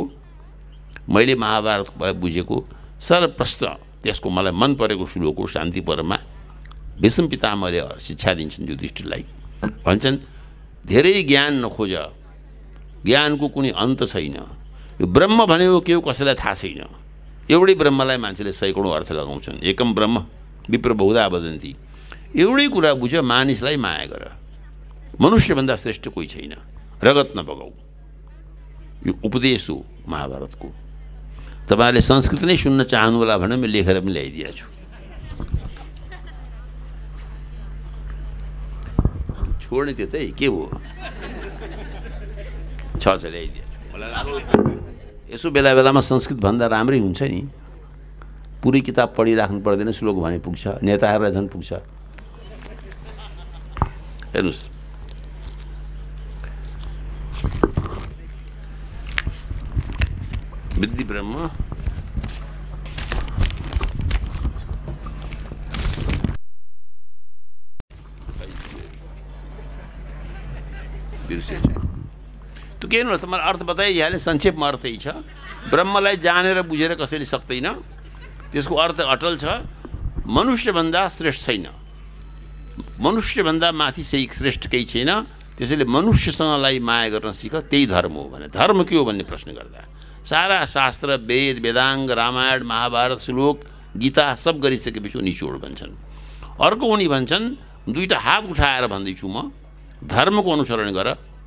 Speaker 1: बुझेको सर्वप्रथम त्यसको मलाई मन परेको श्लोक हो शान्ति पर्वमा। भीष्म पितामहले शिक्षा दिन्छन् युधिष्ठिरलाई, भन्छन् धेरै ज्ञान नखोज, ज्ञानको कुनै अन्त छैन। यो ब्रह्म भनेको के हो कसैलाई थाहा छैन। एउटै ब्रह्मलाई मान्छेले सैकडौँ अर्थ लगाउँछन्। एकम ब्रह्म विप्र बहुधा वदन्ति। एउटै कुरा बुझ, मानिसलाई माया गर। मनुष्यभन्दा श्रेष्ठ कोही छैन, रगत नबगाऊ। यो उपदेश हो महाभारतको। तपाईँहरूले संस्कृत नै सुन्न चाहनु होला भने मैले लेखेर पनि ल्याइदिएको छु। छोड्ने त्यो त के हो, छ ल्याइदिएको छु। मलाई लाग्यो यसो बेला बेलामा संस्कृत भन्दा राम्रै हुन्छ नि। पुरै किताब पढिराख्नु पर्दैन, श्लोक भने पुग्छ, नेताहरूलाई झन् पुग्छ। हेर्नुहोस्, विद्धि ब्रह्म त्यो के हेर्नुहोस्, मलाई अर्थ बताइहालेँ, संक्षेपमा अर्थै छ। ब्रह्मलाई जानेर बुझेर कसैले सक्दैन, त्यसको अर्थ अटल छ। मनुष्यभन्दा श्रेष्ठ छैन, मनुष्यभन्दा माथि श्रेष्ठ केही छैन। त्यसैले मनुष्यसँगलाई माया गर्न सिक, त्यही धर्म हो भने। धर्म के हो भन्ने प्रश्न गर्दा सारा शास्त्र, वेद, वेदाङ्ग, रामायण, महाभारत, श्लोक, गीता सब गरिसकेपछि निचोड भन्छन्। अर्को उनी भन्छन्, दुईटा हात उठाएर भन्दैछु म, धर्मको अनुसरण गर।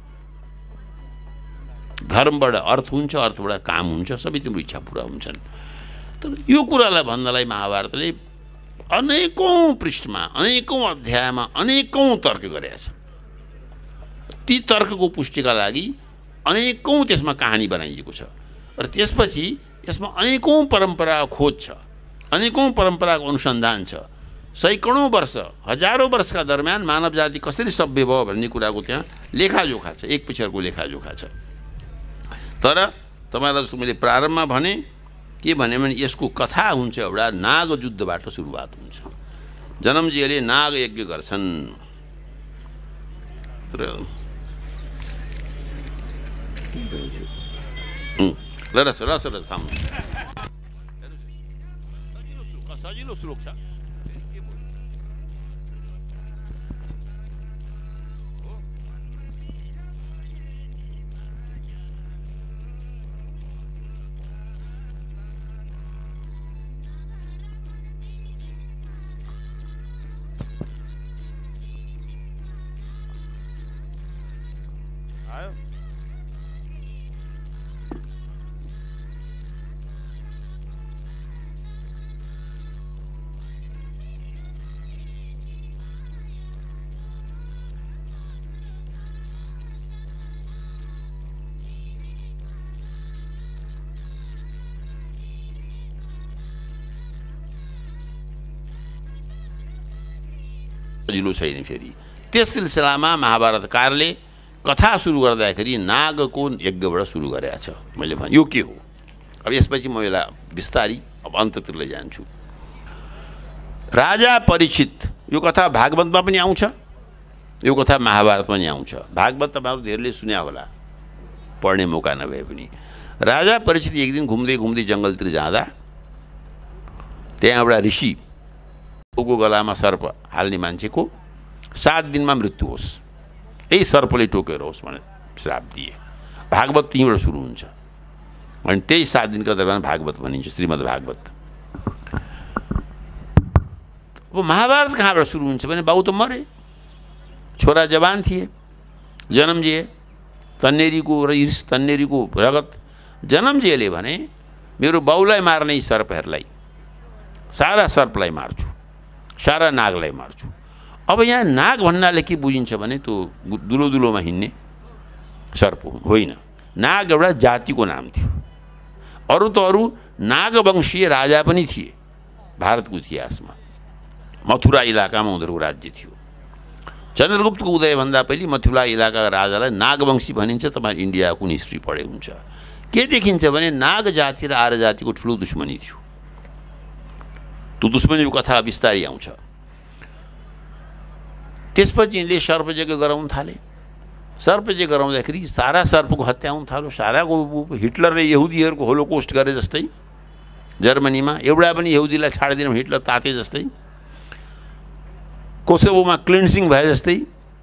Speaker 1: धर्मबाट अर्थ हुन्छ, अर्थबाट काम हुन्छ, सबै तिम्रो इच्छा पुरा हुन्छन्। तर यो कुरालाई भन्नलाई महाभारतले अनेकौँ पृष्ठमा, अनेकौँ अध्यायमा अनेकौँ तर्क गरेका छ। ती तर्कको पुष्टिका लागि अनेकौँ त्यसमा कहानी बनाइएको छ। र त्यसपछि यसमा अनेकौँ परम्पराको खोज छ, अनेकौँ परम्पराको अनुसन्धान छ। सैकडौँ वर्ष, हजारौँ वर्षका दरम्यान मानव जाति कसरी सभ्य भयो भन्ने कुराको त्यहाँ लेखाजोखा छ, एक पछि अर्को लेखाजोखा छ। तर तपाईँलाई जस्तो मैले प्रारम्भमा भने के भने यसको कथा हुन्छ, एउटा नाग युद्धबाट सुरुवात हुन्छ। जनमजीले नाग यज्ञ गर्छन्। तर थाम्नु सजिलो श्लोक छ। सजिलो छैन। फेरि त्यस सिलसिलामा महाभारतकारले कथा सुरु गर्दाखेरि नागको यज्ञबाट सुरु गरेको छ। मैले भने यो के हो? अब यसपछि म यसलाई बिस्तारी अब अन्ततिर लैजान्छु। राजा परीक्षित, यो कथा भागवतमा पनि आउँछ, यो कथा महाभारतमा पनि आउँछ। भागवत तपाईँहरू धेरैले सुन्या होला, पढ्ने मौका नभए पनि। राजा परीक्षित एक दिन घुम्दै घुम्दै जङ्गलतिर जाँदा त्यहाँ एउटा ऋषि, उको गलामा सर्प हाल्ने मान्छेको 7 दिनमा मृत्यु होस्, यही सर्पले टोकेर होस् भनेर श्राप दिए। भागवत त्यहीँबाट सुरु हुन्छ। अनि त्यही 7 दिनको दरबार भागवत भनिन्छ, श्रीमद् भागवत। अब महाभारत कहाँबाट सुरु हुन्छ भने बाउ त मरे, छोरा जवान थिए, जनमजेय, तन्नेरीको रिस, तन्नेरीको रगत। जनमजेयले भने मेरो बाउलाई मार्ने सर्पहरूलाई, सारा सर्पलाई मार्छु, सारा नागलाई मार्छु। अब यहाँ नाग भन्नाले के बुझिन्छ भने त्यो दुलो दुलोमा हिँड्ने सर्प होइन। नाग एउटा जातिको नाम थियो। अरू त अरू नागवंशीय राजा पनि थिए भारतको इतिहासमा। मथुरा इलाकामा उनीहरूको राज्य थियो। चन्द्रगुप्तको उदयभन्दा पहिले मथुरा इलाकाका राजालाई नागवंशी भनिन्छ। तपाईँ इन्डिया कुन हिस्ट्री पढे हुन्छ। के देखिन्छ भने नाग जाति र आर्य जातिको ठुलो दुश्मनी थियो। त्यो दुश्मनीको कथा बिस्तारै आउँछ। त्यसपछि यिनले सर्पयज्ञ गराउन थाले। सर्पयज्ञ गराउँदाखेरि सारा सर्पको हत्या हुन थाल्यो। साराको हिटलरले यहुदीहरूको होलोकोस्ट गरे जस्तै जर्मनीमा एउटा पनि यहुदीलाई छाडिदिनु हिटलर ताते जस्तै, कोसोभोमा क्लिन्सिङ भए जस्तै,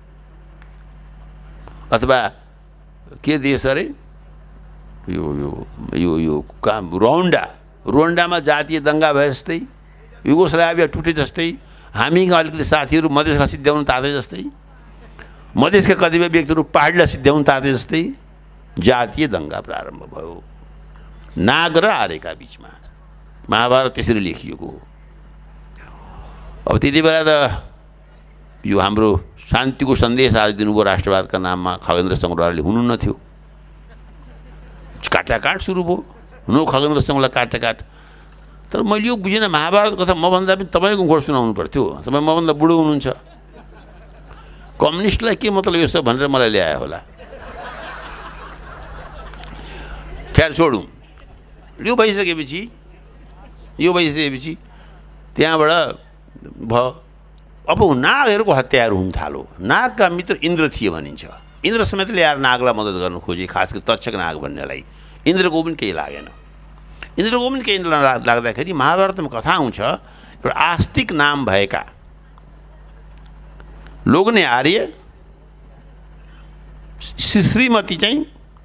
Speaker 1: अथवा के देश अरे यो यो यो यो काम रुवान्डामा जातीय दङ्गा भए जस्तै, युगोस्लाभिया टुटे जस्तै, हामीका अलिकति साथीहरू मधेसलाई सिद्ध्याउन ताते जस्तै, मधेसका कतिपय व्यक्तिहरू पहाडलाई सिद्ध्याउन ताते जस्तै जातीय दङ्गा प्रारम्भ भयो नाग र आर्यका बिचमा। महाभारत त्यसरी लेखिएको हो। अब त्यति बेला त यो हाम्रो शान्तिको सन्देश आज दिनुभयो राष्ट्रवादका नाममा खगेन्द्र सङ्ग्रहालयले हुनु न थियो। काटाकाट सुरु भयो, नो खगेन्द्र सङ्ग्रहालय काटाकाट। तर मैले यो बुझिनँ, महाभारत कथा मभन्दा पनि तपाईँको घर सुनाउनु पर्थ्यो। तपाईँ मभन्दा बुढो हुनुहुन्छ, कम्युनिस्टलाई के मतलब यो सब भनेर मलाई ल्यायो होला। खैर छोडौँ। यो भइसकेपछि त्यहाँबाट भयो। अब नागहरूको हत्याहरू हुन थाल्यो। नागका मित्र इन्द्र थिए भनिन्छ। इन्द्र समेतले यार नागलाई मद्दत गर्न खोजे, खास गरी तक्षक नाग भन्नेलाई। इन्द्रको पनि केही लागेन। इन्द्रको पनि केही लाग्दाखेरि महाभारतमा कथा आउँछ, एउटा आस्तिक नाम भएका लोग्ने आर्य, श्रीमती चाहिँ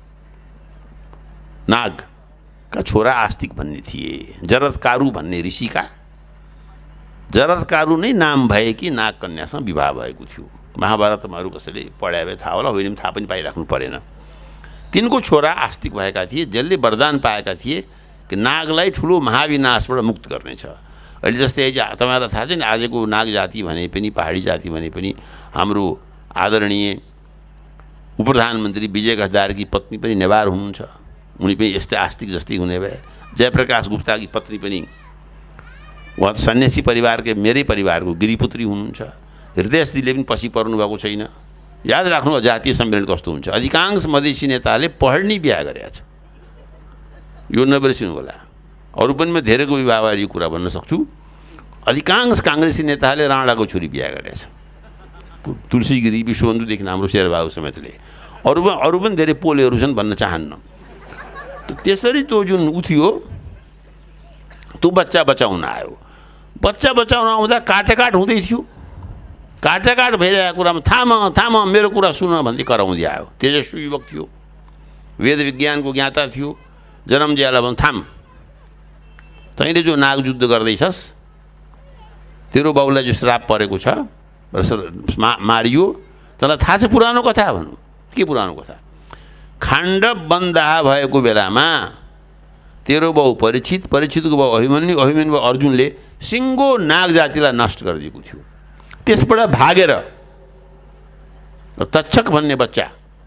Speaker 1: नागका छोरा आस्तिक भन्ने थिए। जरदकारु भन्ने ऋषिका, जरदकारु नै नाम भएकी नाग कन्यासँग विवाह भएको थियो। महाभारतमा अरू कसैले पढाए भए थाहा होला, होइन थाहा पनि पाइराख्नु परेन। तिनको छोरा आस्तिक भएका थिए, जसले वरदान पाएका थिए कि नागलाई ठुलो महाविनाशबाट मुक्त गर्नेछ। अहिले जस्तै तपाईँलाई थाहा छ नि, आजको नाग जाति भने पनि, पहाडी जाति भने पनि हाम्रो आदरणीय उपप्रधानमन्त्री विजय घसदारकी पत्नी पनि नेवार हुनुहुन्छ। उनी पनि यस्तै आस्तिक जस्तै हुने भए। जयप्रकाश गुप्ताकी पत्नी पनि उहाँ सन्यासी परिवारकै, मेरै परिवारको गिरिपुत्री हुनुहुन्छ। हृदयजीले पनि पछि पर्नु भएको छैन। याद राख्नु जातीय सम्मेलन कस्तो हुन्छ। अधिकांश मधेसी नेताले पढ्ने बिहा गरेका छ, यो नबिर्सिनु होला। अरू पनि म धेरैको विवाहबारे यो कुरा भन्न सक्छु। अधिकांश काङ्ग्रेसी नेताले राणाको छोरी बिहा गरेछ, तुलसीगिरी, विश्वबन्धुदेखि हाम्रो शेरबहादुर समेतले। अरू पनि धेरै पोलेहरू छन् भन्न चाहन्न। त्यसरी त्यो जुन उ थियो, त्यो बच्चा बचाउन आयो। बच्चा बचाउन आउँदा काटाकाट हुँदै थियो। काटाकाट भइरहेको कुरामा थाम मेरो कुरा सुन भन्दै कराउँदै आयो। तेजस्वी युवक थियो, वेद विज्ञानको ज्ञाता थियो। जनमजेयलाई भन्, थाम, तैँले जो नागयुद्ध गर्दैछस्, तेरो बाउलाई जो श्राप परेको छ, मारियो, तँलाई थाहा छ पुरानो कथा? भनौँ के पुरानो कथा? खाण्डव वनदाह भएको बेलामा तेरो बाउ परीक्षितको बाउ अभिमन्यु बाउ अर्जुनले सिङ्गो नाग जातिलाई नष्ट गरिदिएको थियो। त्यसबाट भागेर तक्षक भन्ने बच्चा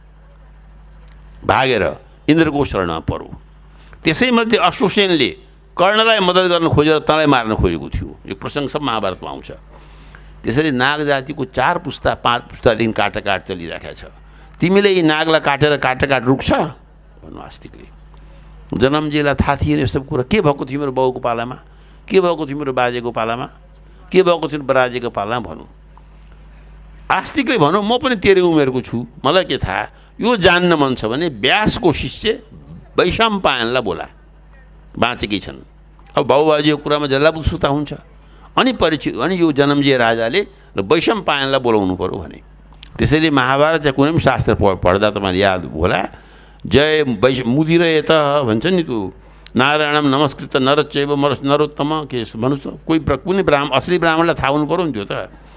Speaker 1: भागेर इन्द्रको शरणमा पर्यो। त्यसैमध्ये अश्वसेनले कर्णलाई मद्दत गर्न खोजेर तँलाई मार्न खोजेको थियो। यो प्रसङ्ग सब महाभारतमा आउँछ। त्यसरी नाग जातिको 4 पुस्ता 5 पुस्तादेखि काटाकाट चलिरहेको छ। तिमीले यी नागलाई काटेर काटाकाट रुक्छ भन्नु आस्तिकले। जनमजीलाई थाहा थिएन यस्तो कुरा। के भएको थियो मेरो बाउको पालामा, के भएको थियो मेरो बाजेको पालामा, के भएको थियो बराजेको पालामा भनौँ। आस्तिकले भनौँ म पनि तेरै उमेरको छु, मलाई के थाहा। यो जान्न मन छ भने व्यासको शिष्य वैशम्पायनलाई बोला, बाँचेकै छन्। अब बाबुबाजेको कुरामा जसलाई उत्सुकता हुन्छ अनि अनि यो जनमजी राजाले वैशम्पायनलाई बोलाउनु पर्यो भने। त्यसैले महाभारत चाहिँ कुनै पनि शास्त्र पढ्दा तपाईँले याद होला, जय मुदिर यत भन्छ नि, त्यो नारायणम नमस्कृत नरचैव नरोत्तम के भन्नुहोस् त, कुनै असली ब्राह्मणलाई थाहा हुनु पऱ्यो नि त्यो त।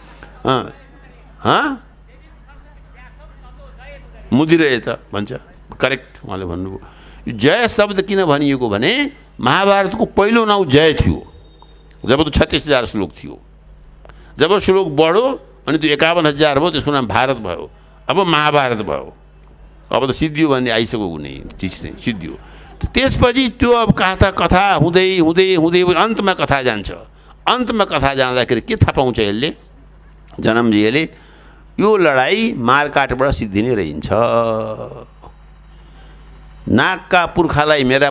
Speaker 1: मुदिर यत भन्छ, करेक्ट उहाँले भन्नुभयो। यो जय शब्द किन भनिएको भने महाभारतको पहिलो नाउँ जय थियो जब त 36,000 श्लोक थियो। जब श्लोक बढ्यो अनि त्यो 51,000 भयो, त्यसको नाम भारत भयो। अब महाभारत भयो। अब त सिद्धियो भन्ने आइसक्यो कुनै चिज नै सिद्धियो। त्यसपछि त्यो अब कथा हुँदै हुँदै हुँदै अन्तमा कथा जान्छ। अन्तमा कथा जाँदाखेरि के थाहा पाउँछ यसले, जनमजीले, यो लडाइँ मारकाटबाट सिद्धिने रहन्छ। नागका पुर्खालाई मेरा